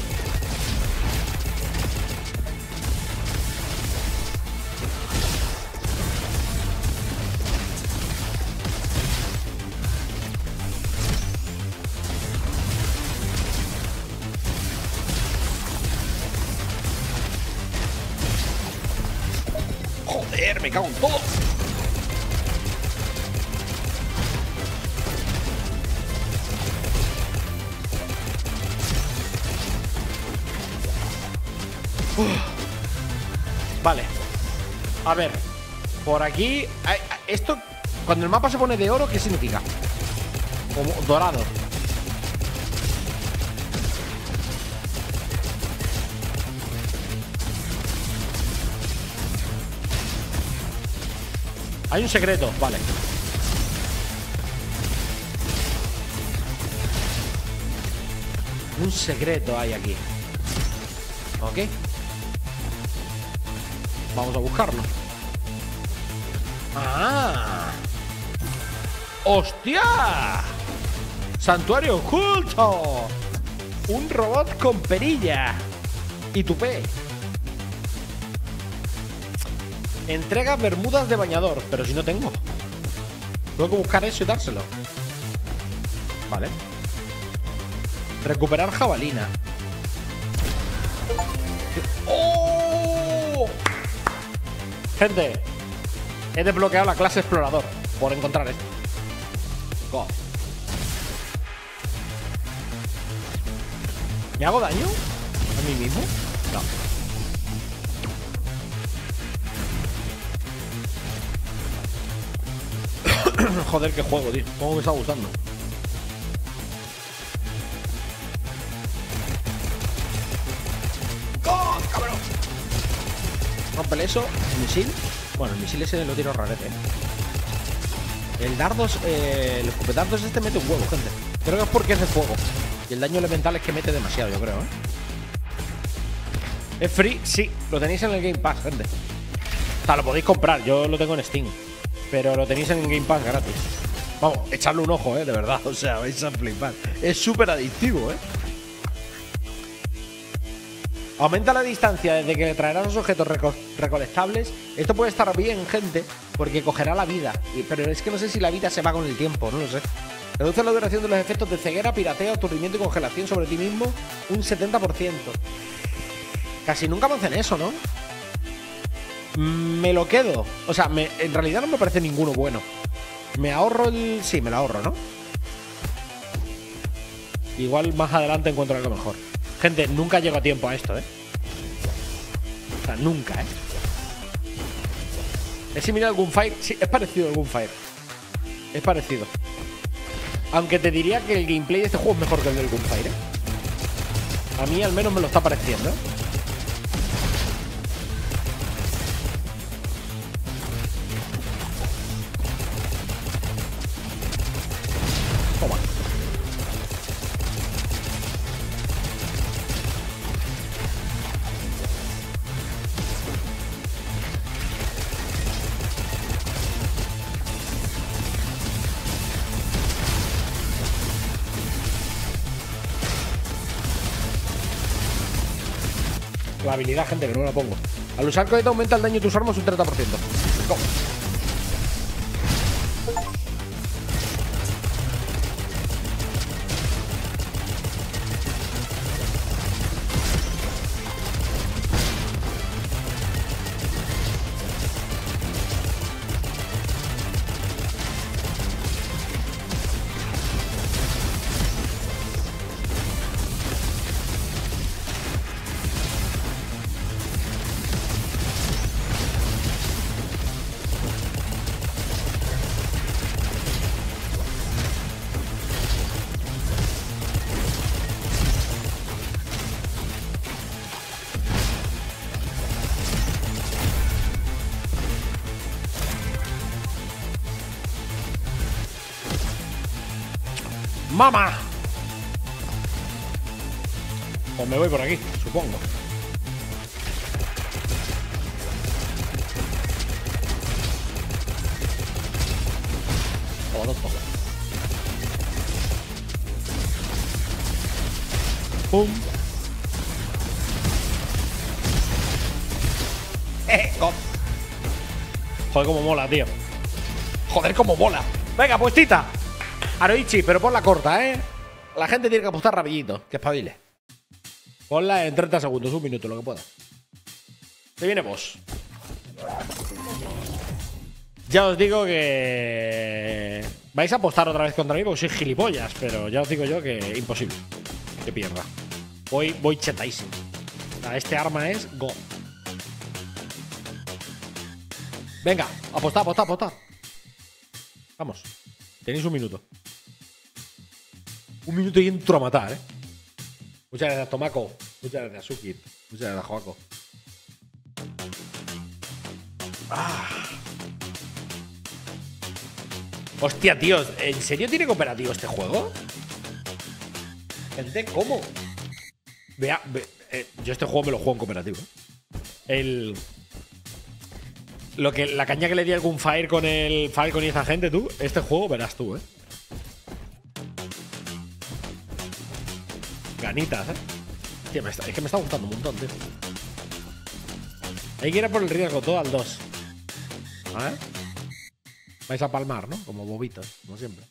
Joder, me cago en todo. Vale. A ver. Por aquí. Esto. Cuando el mapa se pone de oro, ¿qué significa? Como dorado. Hay un secreto, vale. Un secreto hay aquí. ¿Ok? Vamos a buscarlo. ¡Ah! ¡Hostia! ¡Santuario oculto! Un robot con perilla y tupé. Entrega bermudas de bañador. Pero si no tengo. Tengo que buscar eso y dárselo. Vale. Recuperar jabalina. ¡Oh! Gente, he desbloqueado la clase explorador por encontrar esto. God. ¿Me hago daño a mí mismo? No. Joder, qué juego, tío. ¿Cómo me está gustando? ¡Oh, cabrón! Rompele eso. ¿El misil? Bueno, el misil ese lo tiro rarete, El dardos, el escopetardos este mete un huevo, gente. Creo que es porque es de fuego. Y el daño elemental es que mete demasiado, yo creo, ¿Es free? Sí, lo tenéis en el Game Pass, gente. O sea, lo podéis comprar, yo lo tengo en Steam. Pero lo tenéis en el Game Pass gratis. Vamos, echarle un ojo, de verdad. O sea, vais a flipar. Es súper adictivo, Aumenta la distancia desde que le traerás los objetos recolectables. Esto puede estar bien, gente, porque cogerá la vida. Pero es que no sé si la vida se va con el tiempo, no lo sé. Reduce la duración de los efectos de ceguera, pirateo, aturdimiento y congelación sobre ti mismo un 70%. Casi nunca me hacen eso, ¿no? Me lo quedo. O sea, en realidad no me parece ninguno bueno. Me ahorro el... Sí, me lo ahorro, ¿no? Igual más adelante encuentro algo mejor. Gente, nunca llego a tiempo a esto, O sea, nunca, ¿Es similar al Gunfire? Sí, es parecido al Gunfire. Es parecido. Aunque te diría que el gameplay de este juego es mejor que el del Gunfire, A mí al menos me lo está pareciendo, Toma. La habilidad, gente, que no me la pongo. Al usar cohete aumenta el daño de tus armas un 30%. Go. ¡Mamá! Pues me voy por aquí, supongo. Toma, toma. ¡Pum! ¡Oh! Joder, cómo mola, tío. Joder, cómo mola. Venga, puestita. Aroichi, pero ponla corta, La gente tiene que apostar rapidito, que espabile. Ponla en 30 segundos, un minuto, lo que pueda. Se viene boss. Ya os digo que... vais a apostar otra vez contra mí porque soy gilipollas, pero ya os digo yo que imposible que pierda. Voy chetadísimo. O sea, este arma es go. Venga, apostad, apostad, apostad. Vamos. Tenéis un minuto. Un minuto y entro a matar, Muchas gracias, Tomako. Muchas gracias, Suki. Muchas gracias, Joaco. Hostia, tíos. ¿En serio tiene cooperativo este juego? Gente, ¿cómo? Yo este juego me lo juego en cooperativo. La caña que le di al Gunfire con el Falcon y esa gente, tú. Este juego verás tú, Ganitas, Tío, es que me está gustando un montón, tío. Hay que ir a por el riesgo, todo al 2. A ver. Vais a palmar, ¿no? Como bobitos, como siempre.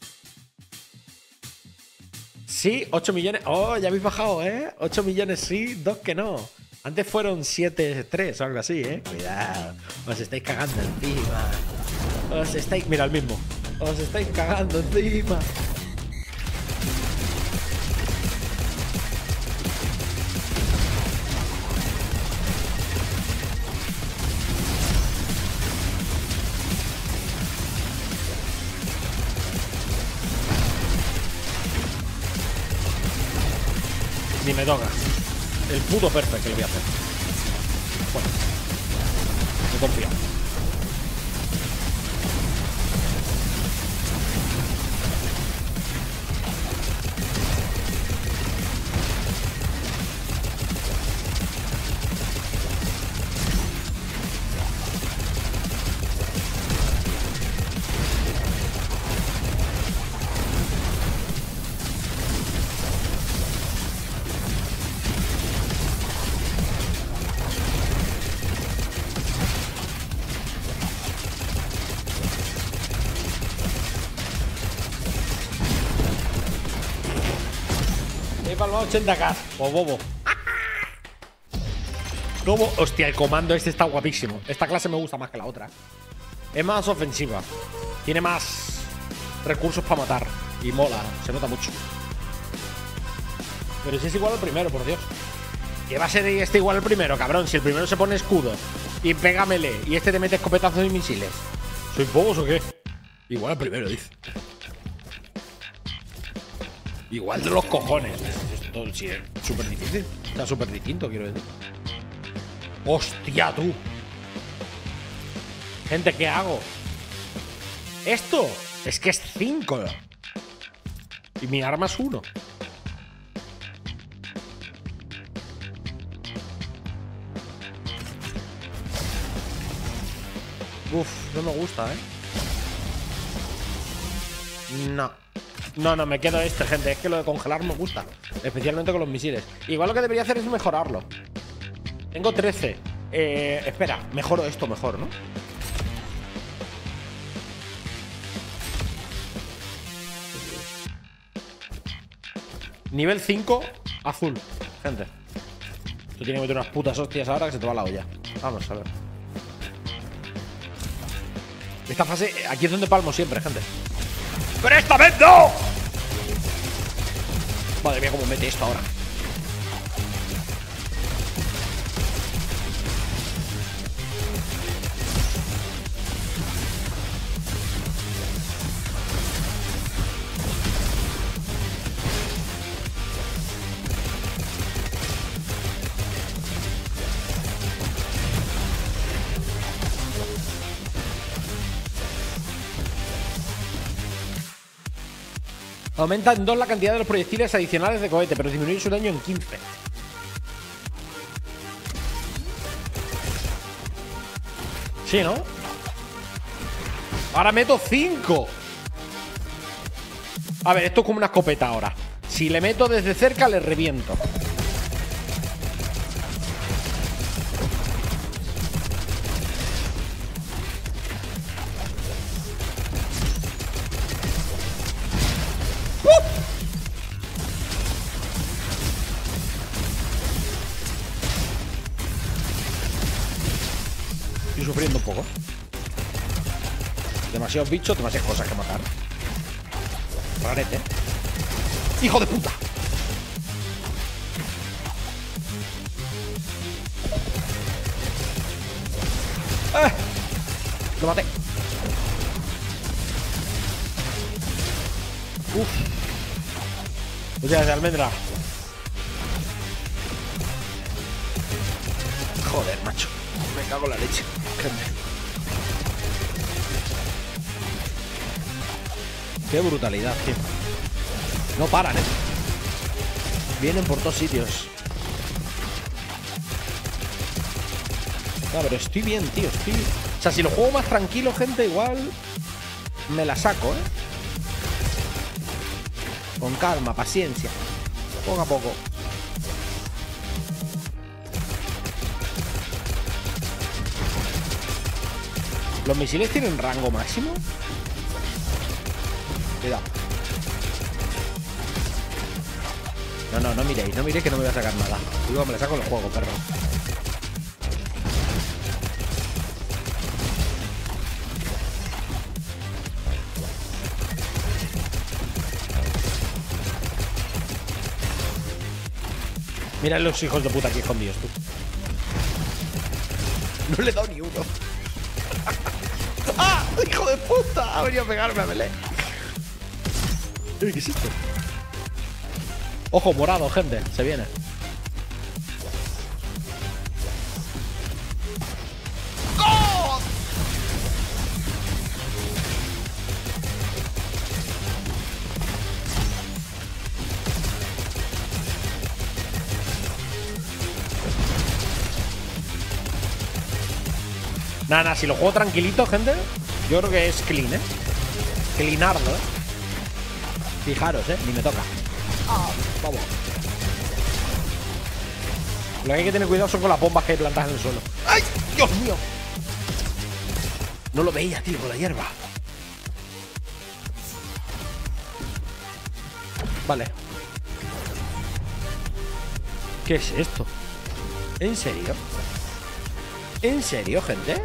Sí, 8 millones. Oh, ya habéis bajado, 8 millones sí, 2 que no. Antes fueron 7-3 o algo así, Cuidado. Os estáis cagando encima. Mira, el mismo. Os estáis cagando encima. Ni me toca. El puto perfect que le voy a hacer. Bueno. Me confío. He palmado 80k. O bobo. ¿Cómo? Hostia, el comando este está guapísimo. Esta clase me gusta más que la otra. Es más ofensiva. Tiene más recursos para matar. Y mola, se nota mucho. Pero si es igual al primero, por Dios. ¿Qué va a ser este igual al primero, cabrón? Si el primero se pone escudo y pega melee y este te mete escopetazos y misiles. ¿Sois bobos o qué? Igual al primero, dice. Igual de los cojones. Esto sí es súper difícil. Está súper distinto, quiero decir. ¡Hostia, tú! Gente, ¿qué hago? Esto es que es 5. Y mi arma es 1. Uf, no me gusta, No. No, me quedo gente. Es que lo de congelar me gusta. Especialmente con los misiles. Igual lo que debería hacer es mejorarlo. Tengo 13. Espera, mejoro esto mejor, ¿no? Nivel 5, azul. Gente. Tú tienes que meter unas putas hostias ahora que se te va la olla. Vamos a ver. Esta fase, aquí es donde palmo siempre, gente. ¡Pero esta vez no! Madre mía, cómo mete esto ahora. Aumenta en 2 la cantidad de los proyectiles adicionales de cohete, pero disminuye su daño en 15. Sí, ¿no? Ahora meto 5. A ver, esto es como una escopeta ahora. Si le meto desde cerca, le reviento. Estoy sufriendo un poco. Demasiados bichos, demasiadas cosas que matar. Rarete. ¡Hijo de puta! Lo maté. Uf. O sea, de almendra. Joder, macho. Me cago en la leche. Qué brutalidad, tío. No paran, Vienen por todos sitios. No, pero estoy bien, tío. O sea, si lo juego más tranquilo, gente, igual me la saco, ¿eh? Con calma, paciencia. Poco a poco. ¿Los misiles tienen rango máximo? Cuidado. No miréis que no me voy a sacar nada. Digo, me la saco en el juego, perro. Mira los hijos de puta aquí escondidos, tú. No le he dado ni uno. ¡Ah! ¡Hijo de puta! Ha venido a pegarme a melee. ¿Qué es esto? Ojo, morado, gente. Se viene. ¡Oh! Nada, si lo juego tranquilito, gente, yo creo que es clean, ¿eh? Cleanardo, ¿eh? Fijaros, ni me toca. Ah, vamos. Lo que hay que tener cuidado son con las bombas que hay plantadas en el suelo. ¡Ay! ¡Dios mío! No lo veía, tío, con la hierba. Vale. ¿Qué es esto? ¿En serio? ¿En serio, gente?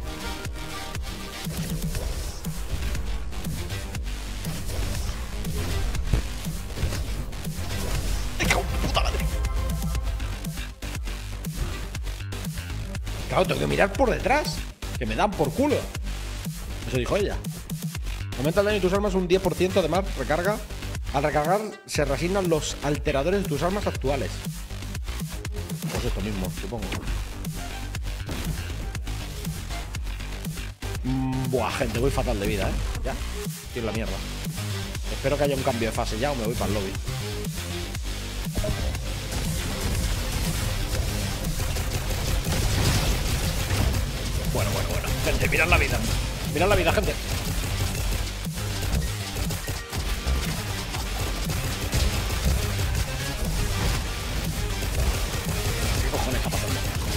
Claro, tengo que mirar por detrás. Que me dan por culo. Eso dijo ella. Aumenta el daño de tus armas un 10%. Además, recarga. Al recargar se reasignan los alteradores de tus armas actuales. Pues esto mismo, supongo. Buah, gente, voy fatal de vida, ¿eh? Ya, estoy en la mierda. Espero que haya un cambio de fase ya o me voy para el lobby. Bueno. Gente, mirad la vida. Mirad la vida, gente. ¿Qué cojones está pasando?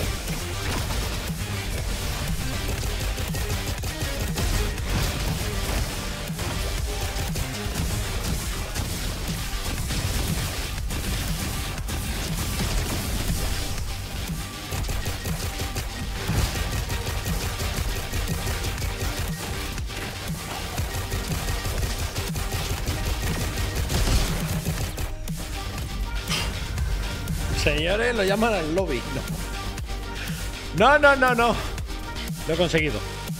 Señores, lo llaman al lobby. No. Lo he conseguido.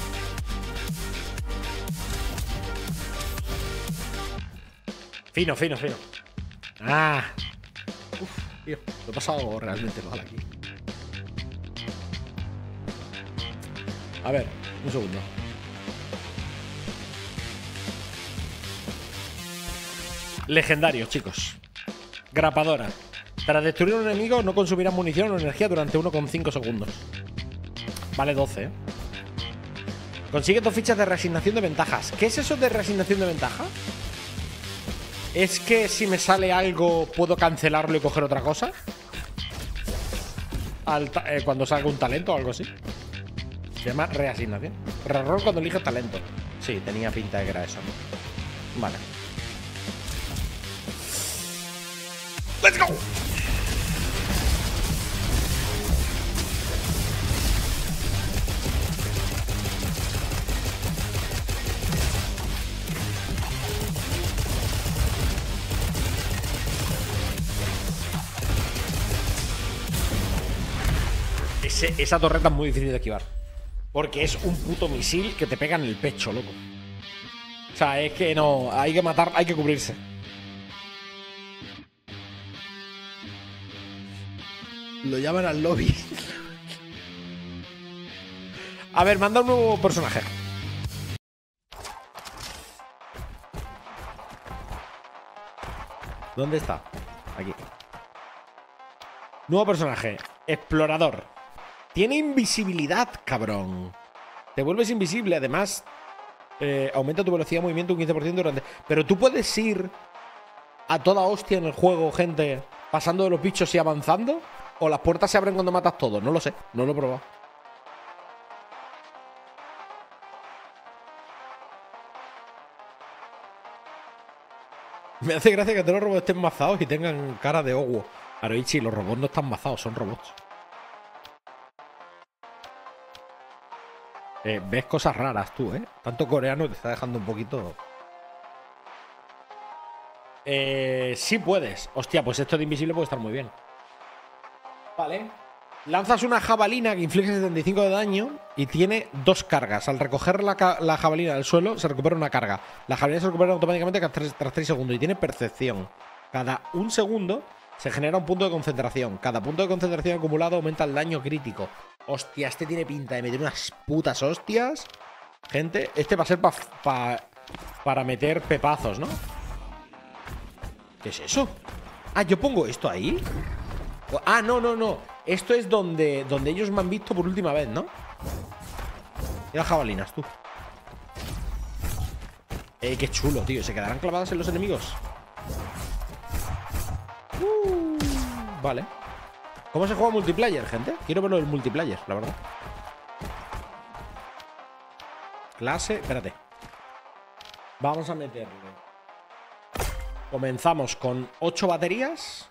Fino. Ah. Uf, tío. Lo he pasado realmente mal aquí. A ver, un segundo. Legendario, chicos. Grapadora. Para destruir a un enemigo no consumirá munición o energía durante 1,5 segundos. Vale 12, ¿eh? Consigue 2 fichas de reasignación de ventajas. ¿Qué es eso de reasignación de ventaja? ¿Es que si me sale algo puedo cancelarlo y coger otra cosa? Cuando salga un talento o algo así. Se llama reasignación. Reroll cuando eliges talento. Sí, tenía pinta de que era eso, ¿no? Vale. ¡Let's go! Esa torreta es muy difícil de esquivar. Porque es un puto misil que te pega en el pecho, loco. O sea, es que no. Hay que matar, hay que cubrirse. Lo llaman al lobby. A ver, manda un nuevo personaje. ¿Dónde está? Aquí. Nuevo personaje. Explorador. Tiene invisibilidad, cabrón. Te vuelves invisible. Además, aumenta tu velocidad de movimiento un 15% durante... Pero tú puedes ir a toda hostia en el juego, gente, pasando de los bichos y avanzando. O las puertas se abren cuando matas todo. No lo sé. No lo he probado. Me hace gracia que todos los robots estén mazados y tengan cara de Owo. Aroichi, los robots no están mazados, son robots. Ves cosas raras tú, ¿eh? Tanto coreano te está dejando un poquito... sí puedes. Hostia, pues esto de invisible puede estar muy bien. Vale. Lanzas una jabalina que inflige 75 de daño y tiene 2 cargas. Al recoger la jabalina del suelo se recupera una carga. La jabalina se recupera automáticamente tras 3 segundos y tiene percepción. Cada 1 segundo se genera un punto de concentración. Cada punto de concentración acumulado aumenta el daño crítico. Hostia, este tiene pinta de meter unas putas hostias. Gente, este va a ser para meter pepazos, ¿no? ¿Qué es eso? Ah, yo pongo esto ahí. Ah, no. Esto es donde ellos me han visto por última vez, ¿no? Mira jabalinas, tú. Qué chulo, tío. ¿Se quedarán clavadas en los enemigos? Vale. ¿Cómo se juega multiplayer, gente? Quiero verlo del multiplayer, la verdad. Clase, espérate. Vamos a meterle. Comenzamos con 8 baterías.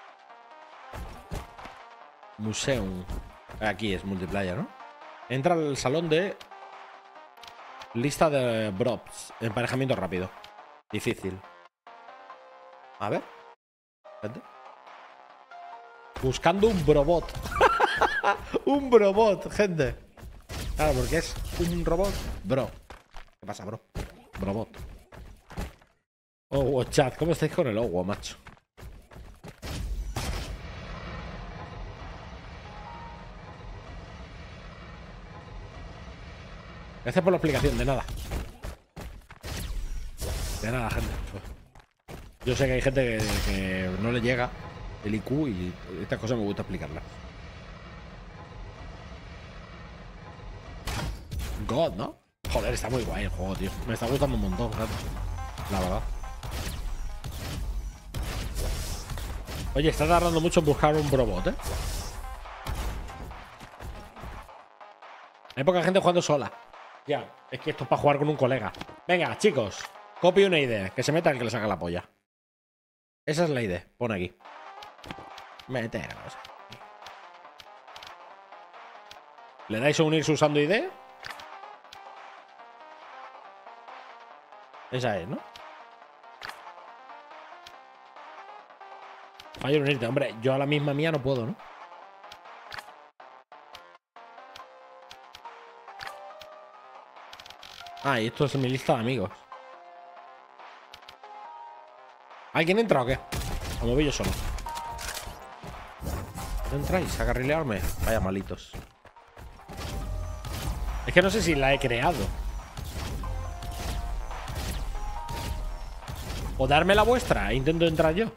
Museum. Aquí es multiplayer, ¿no? Entra al salón de lista de props. Emparejamiento rápido. Difícil. A ver. Espérate. Buscando un brobot. Un brobot, gente. Claro, porque es un robot. Bro. ¿Qué pasa, bro? Brobot. Oh, chat. ¿Cómo estáis con el Owo, macho? Gracias por la explicación, de nada. De nada, gente. Yo sé que hay gente que no le llega el IQ y estas cosas me gusta explicarlas. God, ¿no? Joder, está muy guay el juego, tío. Me está gustando un montón, claro. La verdad. Oye, está tardando mucho en buscar un robot, ¿eh? Hay poca gente jugando sola. Ya, es que esto es para jugar con un colega. Venga, chicos, copio una idea. Que se meta el que le saca la polla. Esa es la idea. Pon aquí. Meteros. ¿Le dais a unirse usando ID? Esa es, ¿no? Fallo en unirte. Hombre, yo a la misma mía no puedo, ¿no? Ah, y esto es mi lista de amigos. ¿Alguien entra o qué? O me voy yo solo. ¿No entráis a carrilearme? Vaya malitos. Es que no sé si la he creado. O darme la vuestra e intento entrar yo.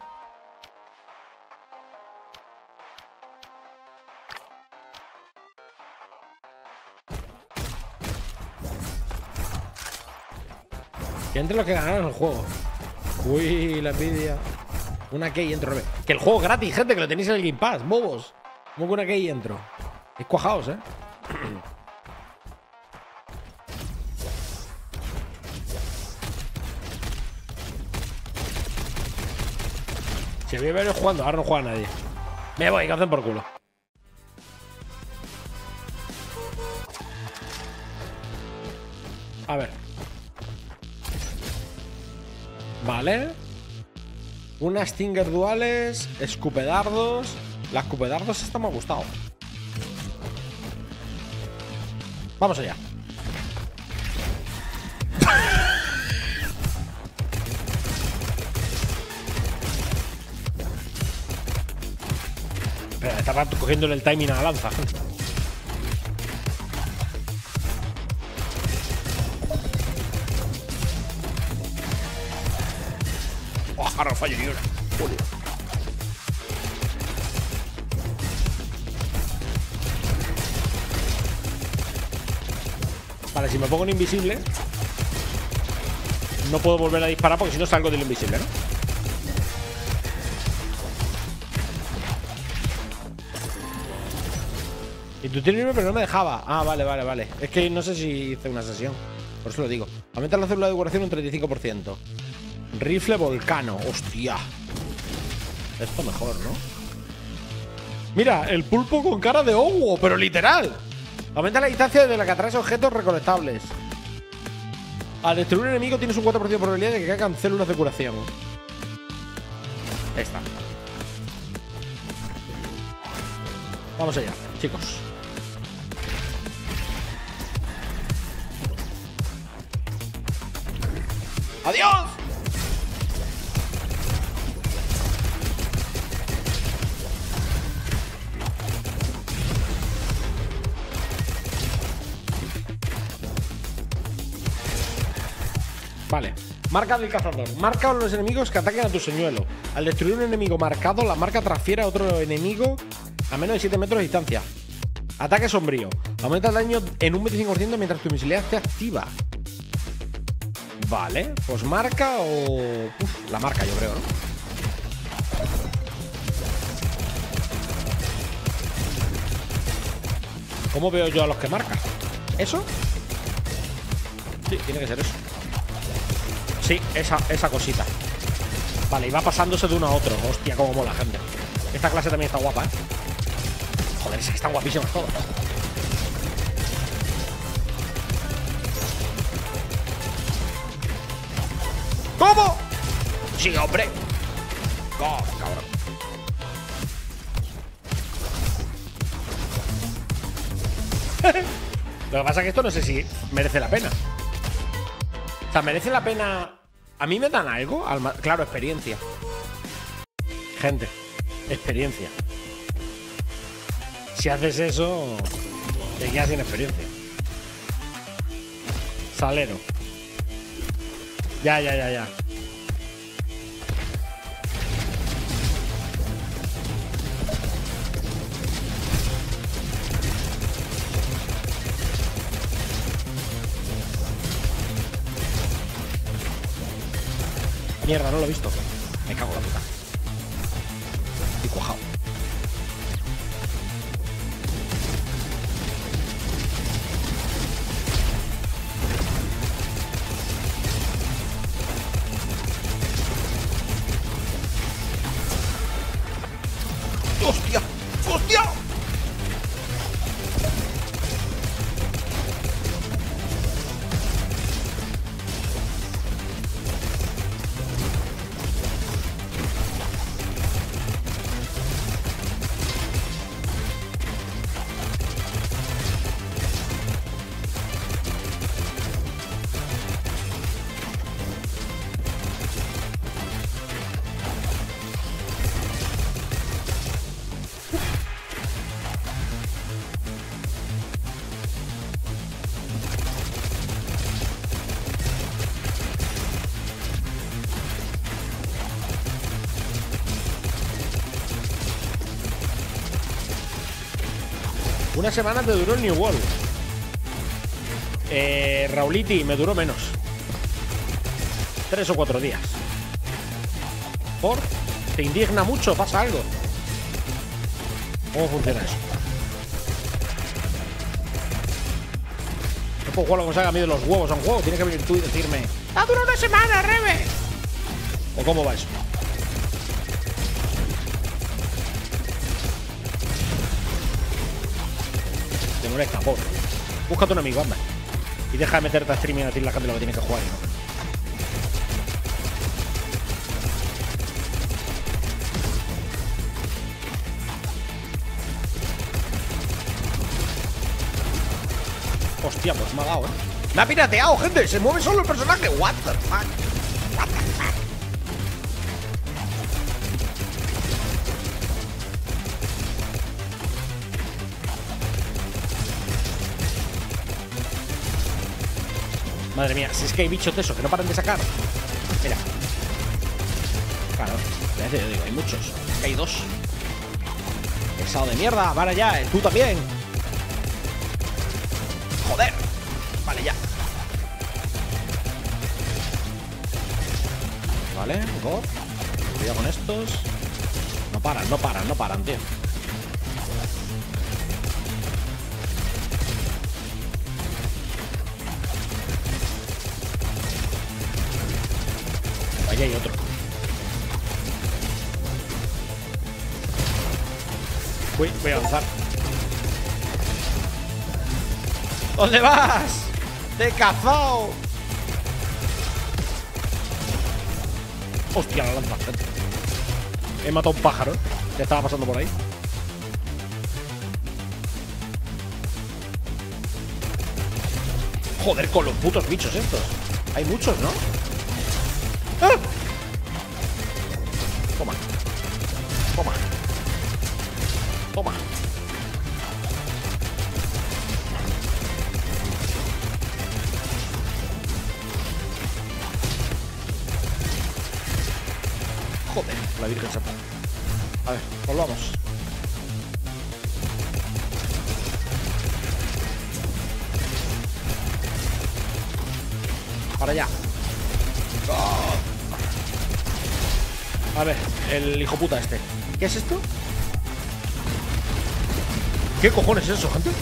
Que entre los que ganaron el juego. Uy, la envidia. Una key y entro. Que el juego es gratis, gente, que lo tenéis en el Game Pass, bobos. ¿Cómo que una key y entro? Es cuajaos, ¿eh? Si voy a ver jugando, ahora no juega nadie. Me voy, que hacen por culo. A ver. Vale. Unas Stinger duales. Escupedardos. Las escupedardos esta me ha gustado. Vamos allá. Espera, está rato cogiéndole el timing a la lanza. Ahora no fallo ni una. Joder. Vale, si me pongo en invisible, no puedo volver a disparar porque si no salgo del invisible, ¿no? Y tú tienes, pero no me dejaba. Ah, vale. Es que no sé si hice una sesión. Por eso lo digo. Aumenta la célula de curación un 35%. Rifle volcano. Hostia. Esto mejor, ¿no? Mira, el pulpo con cara de hongo, pero literal. Aumenta la distancia desde la que atraes objetos recolectables. Al destruir un enemigo tienes un 4% de probabilidad de que caigan células de curación. Ahí está. Vamos allá, chicos. ¡Adiós! Vale. Marca del cazador. Marca a los enemigos que ataquen a tu señuelo. Al destruir un enemigo marcado, la marca transfiere a otro enemigo a menos de 7 metros de distancia. Ataque sombrío. Aumenta el daño en un 25% mientras tu invisibilidad esté activa. Vale. Pues marca o... Uf, la marca yo creo, ¿no? ¿Cómo veo yo a los que marca? ¿Eso? Sí, tiene que ser eso. Sí, esa cosita. Vale, y va pasándose de uno a otro. Hostia, cómo mola, gente. Esta clase también está guapa, ¿eh? Joder, es que están guapísimas todas. ¿Cómo? Sí, hombre. Oh, cabrón. Lo que pasa es que esto no sé si merece la pena. O sea, ¿merece la pena? ¿A mí me dan algo? Claro, experiencia. Gente, experiencia. Si haces eso, te quedas sin experiencia. Salero. Ya. Mierda, no lo he visto. Me cago en la puta. Estoy cuajado. ¡Hostia! ¡Hostia! Una semana te duró el New World. Rauliti, me duró menos. 3 o 4 días. ¿Por? ¿Te indigna mucho? ¿Pasa algo? ¿Cómo funciona eso? No puedo jugar lo que salga a mí de los huevos a un juego. Tienes que venir tú y decirme: ¡ha durado una semana, Rebe! ¿O cómo va eso? Te molesta, por. Búscate un amigo, anda. Y deja de meterte a streaming a decir la gente lo que tiene que jugar, ¿no? Hostia, pues me ha dado, ¿eh? ¡Me ha pirateado, gente! ¡Se mueve solo el personaje! ¡What the fuck! ¡What the fuck! Madre mía, si es que hay bichos de esos que no paran de sacar. Mira. Claro, ya te digo, hay muchos. Hay 2. Pesado de mierda, para allá, tú también. Joder. Vale, ya. Vale, God. Cuidado con estos. No paran, no paran, no paran, tío. Ahí hay otro. Voy a avanzar. ¿Dónde vas? ¡Te he cazado! Hostia, la lanza. He matado a un pájaro que estaba pasando por ahí. Joder, con los putos bichos estos. Hay muchos, ¿no? ¡Ah! Toma. Toma. Toma. Joder, la Virgen Santa. A ver, volvamos. Para allá. A ver, el hijo puta este. ¿Qué es esto? ¿Qué cojones es eso, gente?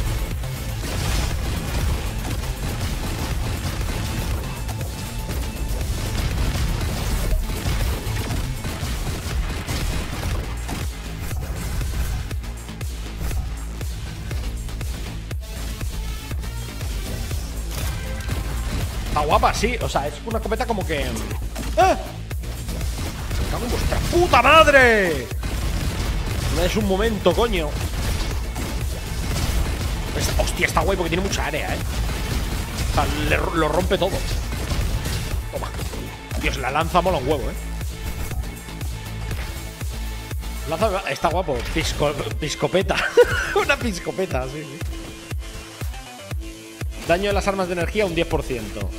Está guapa, sí. O sea, es una escopeta como que... ¡Ah! ¡Me cago en vuestra puta madre! No es un momento, coño. Hostia, está guay porque tiene mucha área, O sea, lo rompe todo. Toma. Dios, la lanza mola un huevo, Lanza está guapo. Piscopeta. Una piscopeta, sí, sí. Daño de las armas de energía un 10%.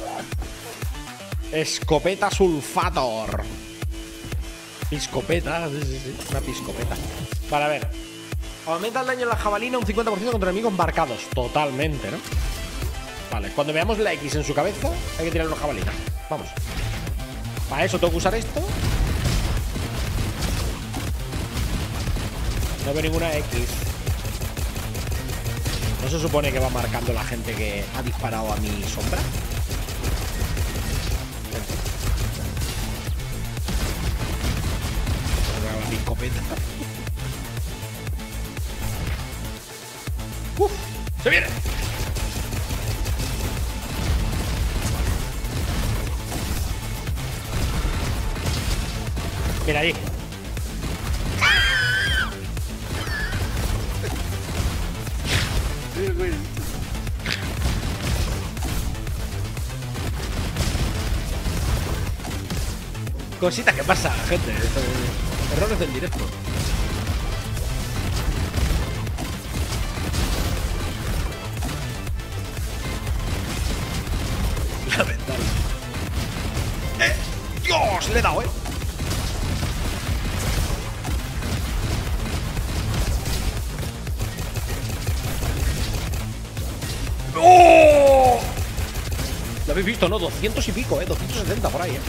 Escopeta sulfator. Piscopeta, sí. Una piscopeta. Vale, a ver. Aumenta el daño en la jabalina un 50% contra enemigos embarcados. Totalmente, ¿no? Vale, cuando veamos la X en su cabeza, hay que tirar una jabalina. Vamos. Para eso tengo que usar esto. No veo ninguna X. ¿No se supone que va marcando la gente que ha disparado a mi sombra? La piscopeta. ¡Uf! ¡Se viene! Mira ahí. Cosita que pasa, gente. Errores del directo. Lamentable. ¡Dios! Le he dado, ¡Oh! Lo habéis visto, ¿no? 200 y pico, 270 por ahí,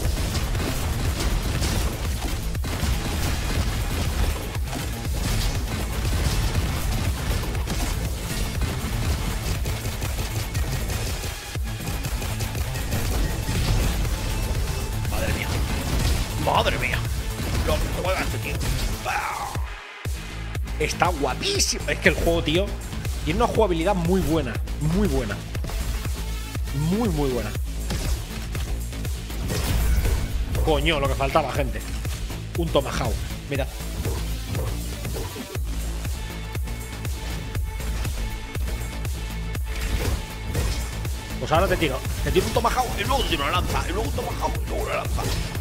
Madre mía. Madre mía. Lo que juega este tío. Está guapísimo. Es que el juego, tío, tiene una jugabilidad muy buena. Muy buena. Muy, muy buena. Coño, lo que faltaba, gente. Un tomahawk. Mirad. Pues ahora te tiro un tomahawk y luego te tiro una lanza. Y luego un tomahawk y luego una lanza.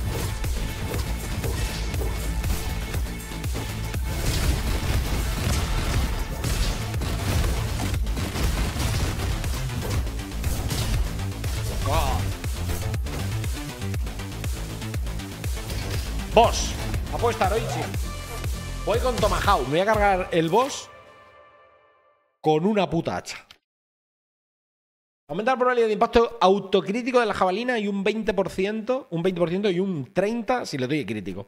Boss. Apuesta, Roichi. Voy con Tomahawk. Me voy a cargar el boss con una puta hacha. Aumenta la probabilidad de impacto autocrítico de la jabalina y un 20% y un 30% si le doy crítico.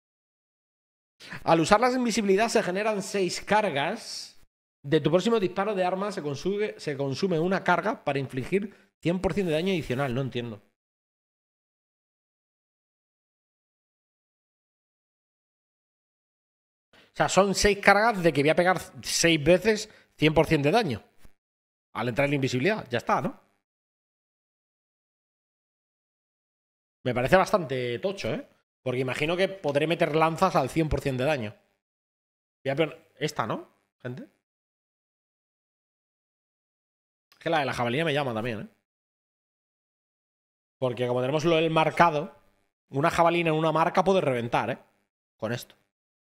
Al usar la invisibilidad se generan 6 cargas. De tu próximo disparo de arma se consume una carga para infligir 100% de daño adicional. No entiendo. O sea, son 6 cargas de que voy a pegar 6 veces 100% de daño. Al entrar en la invisibilidad. Ya está, ¿no? Me parece bastante tocho, ¿eh? Porque imagino que podré meter lanzas al 100% de daño. Voy a poner esta, ¿no, gente? Es que la de la jabalina me llama también, ¿eh? Porque como tenemos lo del marcado, una jabalina en una marca puede reventar, ¿eh? Con esto.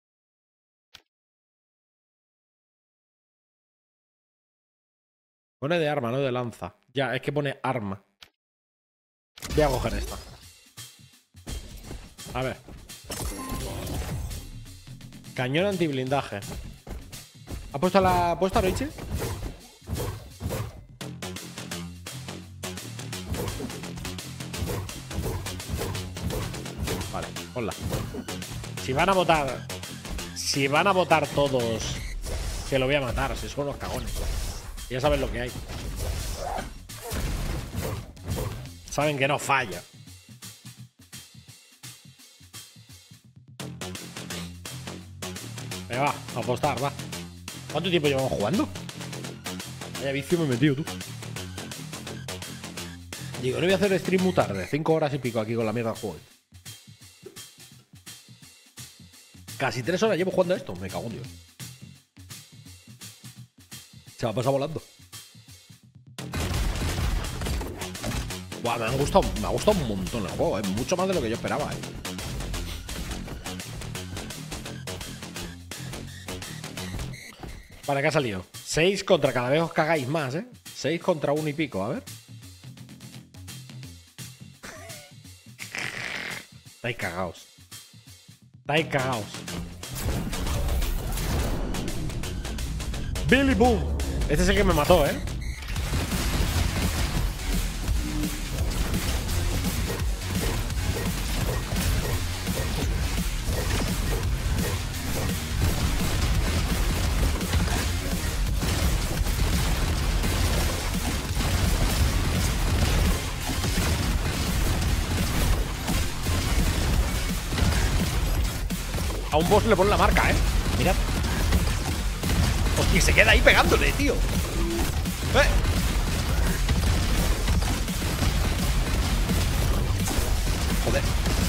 Pone de arma, no de lanza. Ya, es que pone arma. Voy a coger esta. A ver. Cañón antiblindaje. ¿Ha puesto la puesta, Roichi? Vale, ponla. Si van a votar todos que lo voy a matar, si son unos cagones. Ya saben lo que hay. Saben que no falla. Venga, va, a apostar, va. ¿Cuánto tiempo llevamos jugando? Vaya vicio me he metido, tú. Digo, no voy a hacer stream muy tarde. 5 horas y pico aquí con la mierda del juego. Casi 3 horas llevo jugando a esto. Me cago en Dios. Se va a pasar volando. Buah, me ha gustado un montón el juego, mucho más de lo que yo esperaba, Vale, ¿qué ha salido? 6 contra, cada vez os cagáis más, 6 contra 1 y pico, a ver. Estáis cagados. Estáis cagados. Billy Boom. Este es el que me mató, A un boss le pone la marca, Mirad. Hostia, se queda ahí pegándole, tío. Joder.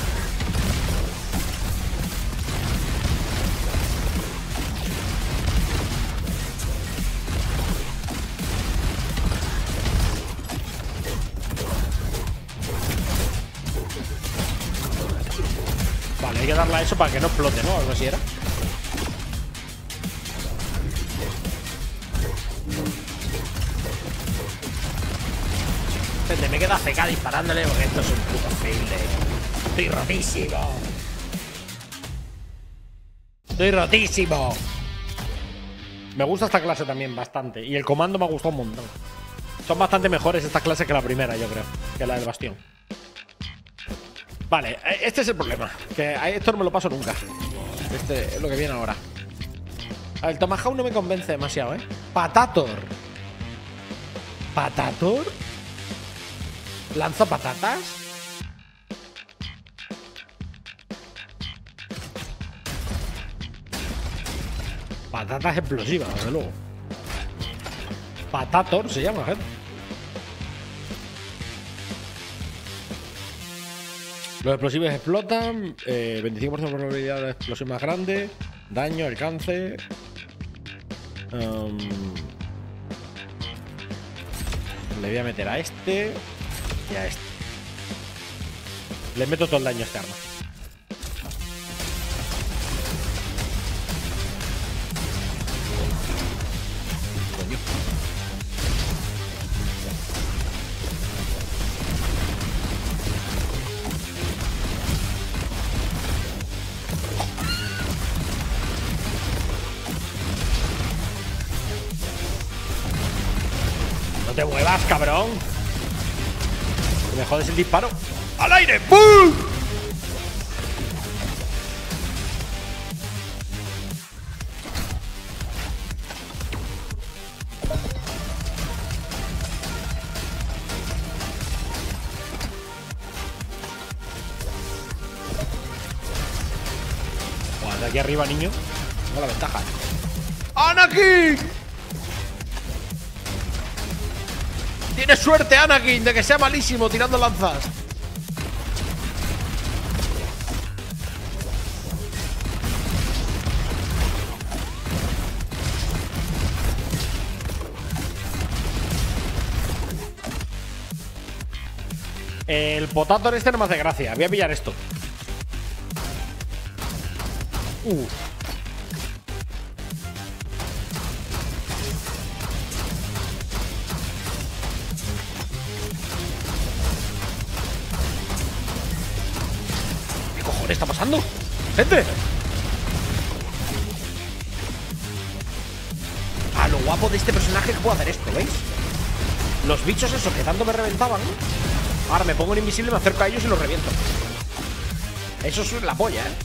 Vale, hay que darle a eso para que no explote, ¿no? Algo así era. Me queda CK disparándole porque esto es un puto fail. Estoy rotísimo. Estoy rotísimo. Me gusta esta clase también bastante. Y el comando me ha gustado un montón. Son bastante mejores estas clases que la primera, yo creo. Que la del bastión. Vale, este es el problema. Que a esto no me lo paso nunca. Este es lo que viene ahora. El Tomahawk no me convence demasiado, Patator. ¿Patator? ¿Lanza patatas? Patatas explosivas, desde luego. Patator se llama, gente. Los explosivos explotan. 25% de probabilidad de explosión más grande. Daño, alcance. Le voy a meter a este y a este. Le meto todo el daño a este arma. Coño. te muevas, cabrón. Me jodes el disparo. ¡Al aire! ¡Bum! De aquí arriba, niño. Tengo la ventaja. ¡Anakin! Tienes suerte, Anakin, de que sea malísimo tirando lanzas. El potato este no me hace gracia. Voy a pillar esto. ¿Qué cojones está pasando? ¡Gente! Ah, lo guapo de este personaje es que puedo hacer esto, ¿veis? Los bichos esos que tanto me reventaban, ahora me pongo en invisible, me acerco a ellos y los reviento. Eso es la polla, ¿eh?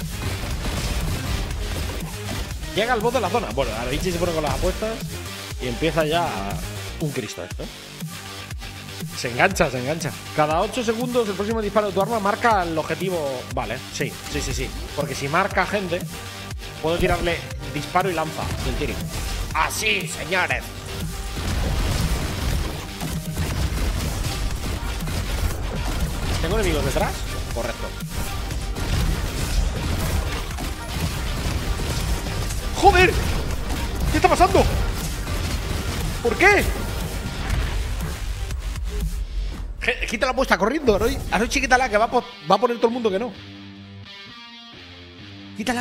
Llega el boss de la zona. Bueno, ahora Ichi se pone con las apuestas y empieza ya un Cristo esto. Se engancha, se engancha. Cada 8 segundos el próximo disparo de tu arma marca el objetivo. Vale, sí. Porque si marca gente, puedo tirarle disparo y lanza del tiro. Así, señores. ¿Tengo enemigos detrás? Correcto. ¡Joder! ¿Qué está pasando? ¿Por qué? Quítala puesta corriendo, Aroichi, quítala, que va a poner todo el mundo que no. Quítala.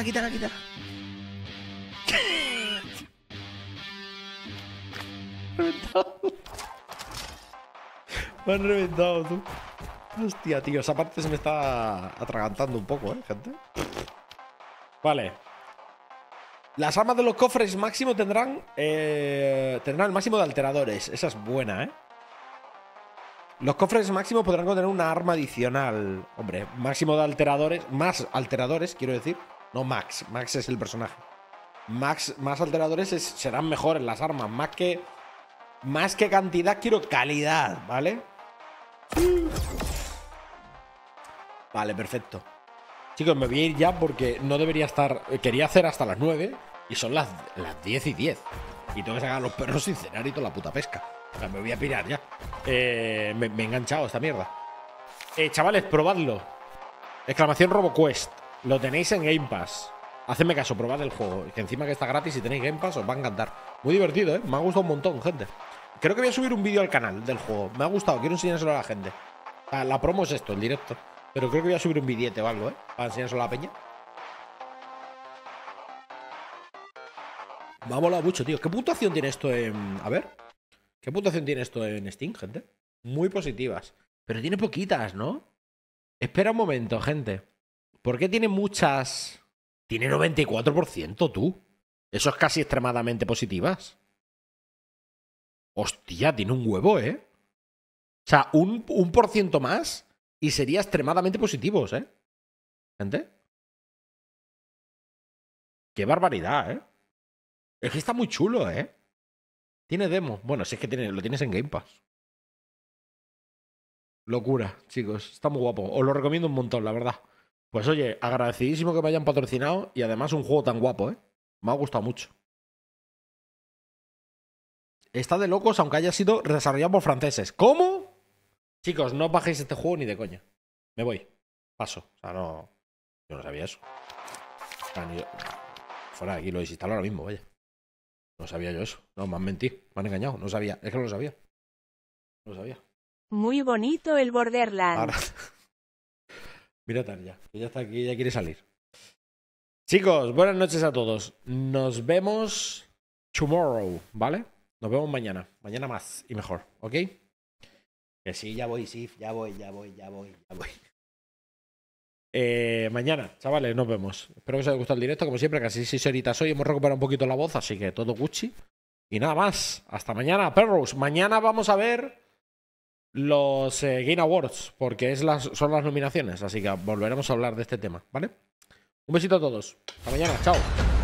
Reventado. Me han reventado, tú. Hostia, tío, esa parte se me está atragantando un poco, gente. Vale. Las armas de los cofres máximo tendrán el máximo de alteradores. Esa es buena, Los cofres máximo podrán contener una arma adicional. Hombre, máximo de alteradores. Más alteradores, quiero decir. No Max. Max es el personaje. Más alteradores serán mejores las armas. Más que cantidad, quiero calidad, ¿vale? Vale, perfecto. Chicos, me voy a ir ya porque no debería estar... Quería hacer hasta las 9 y son las 10:10. Y tengo que sacar a los perros sin cenar y toda la puta pesca. O sea, me voy a pirar ya. Me he enganchado a esta mierda. Chavales, probadlo. Exclamación RoboQuest. Lo tenéis en Game Pass. Hacedme caso, probad el juego. Que encima que está gratis y tenéis Game Pass os va a encantar. Muy divertido, Me ha gustado un montón, gente. Creo que voy a subir un vídeo al canal del juego. Me ha gustado, quiero enseñárselo a la gente. O sea, la promo es esto, el directo. Pero creo que voy a subir un billete o algo, para enseñárselo a la peña. Me ha molado mucho, tío. ¿Qué puntuación tiene esto en...? A ver. ¿Qué puntuación tiene esto en Steam, gente? Muy positivas. Pero tiene poquitas, ¿no? Espera un momento, gente. ¿Por qué tiene muchas...? Tiene 94%, tú. Eso es casi extremadamente positivas. Hostia, tiene un huevo, O sea, un por ciento más y sería extremadamente positivos, Gente. Qué barbaridad, Es que está muy chulo, Tiene demo. Bueno, si es que lo tienes en Game Pass. Locura, chicos. Está muy guapo. Os lo recomiendo un montón, la verdad. Pues oye, agradecidísimo que me hayan patrocinado y además un juego tan guapo, Me ha gustado mucho. Está de locos aunque haya sido desarrollado por franceses. ¿Cómo? Chicos, no os bajéis este juego ni de coña. Me voy. Paso. O sea, no... Yo no sabía eso. O sea, fuera de aquí, lo desinstalo ahora mismo, vaya. No sabía yo eso. No, me han mentido. Me han engañado. No sabía. Es que no lo sabía. No lo sabía. Muy bonito el Borderlands. Ahora... Mira Tania, que ya está aquí, ya quiere salir. Chicos, buenas noches a todos. Nos vemos tomorrow, ¿vale? Nos vemos mañana. Mañana más y mejor, ¿ok? Que sí, ya voy, sí, ya voy. Mañana, chavales, nos vemos. Espero que os haya gustado el directo. Como siempre, casi 6 horitas hoy. Hemos recuperado un poquito la voz, así que todo Gucci. Y nada más. Hasta mañana, perros. Mañana vamos a ver los Game Awards, porque son las nominaciones. Así que volveremos a hablar de este tema, ¿vale? Un besito a todos. Hasta mañana. Chao.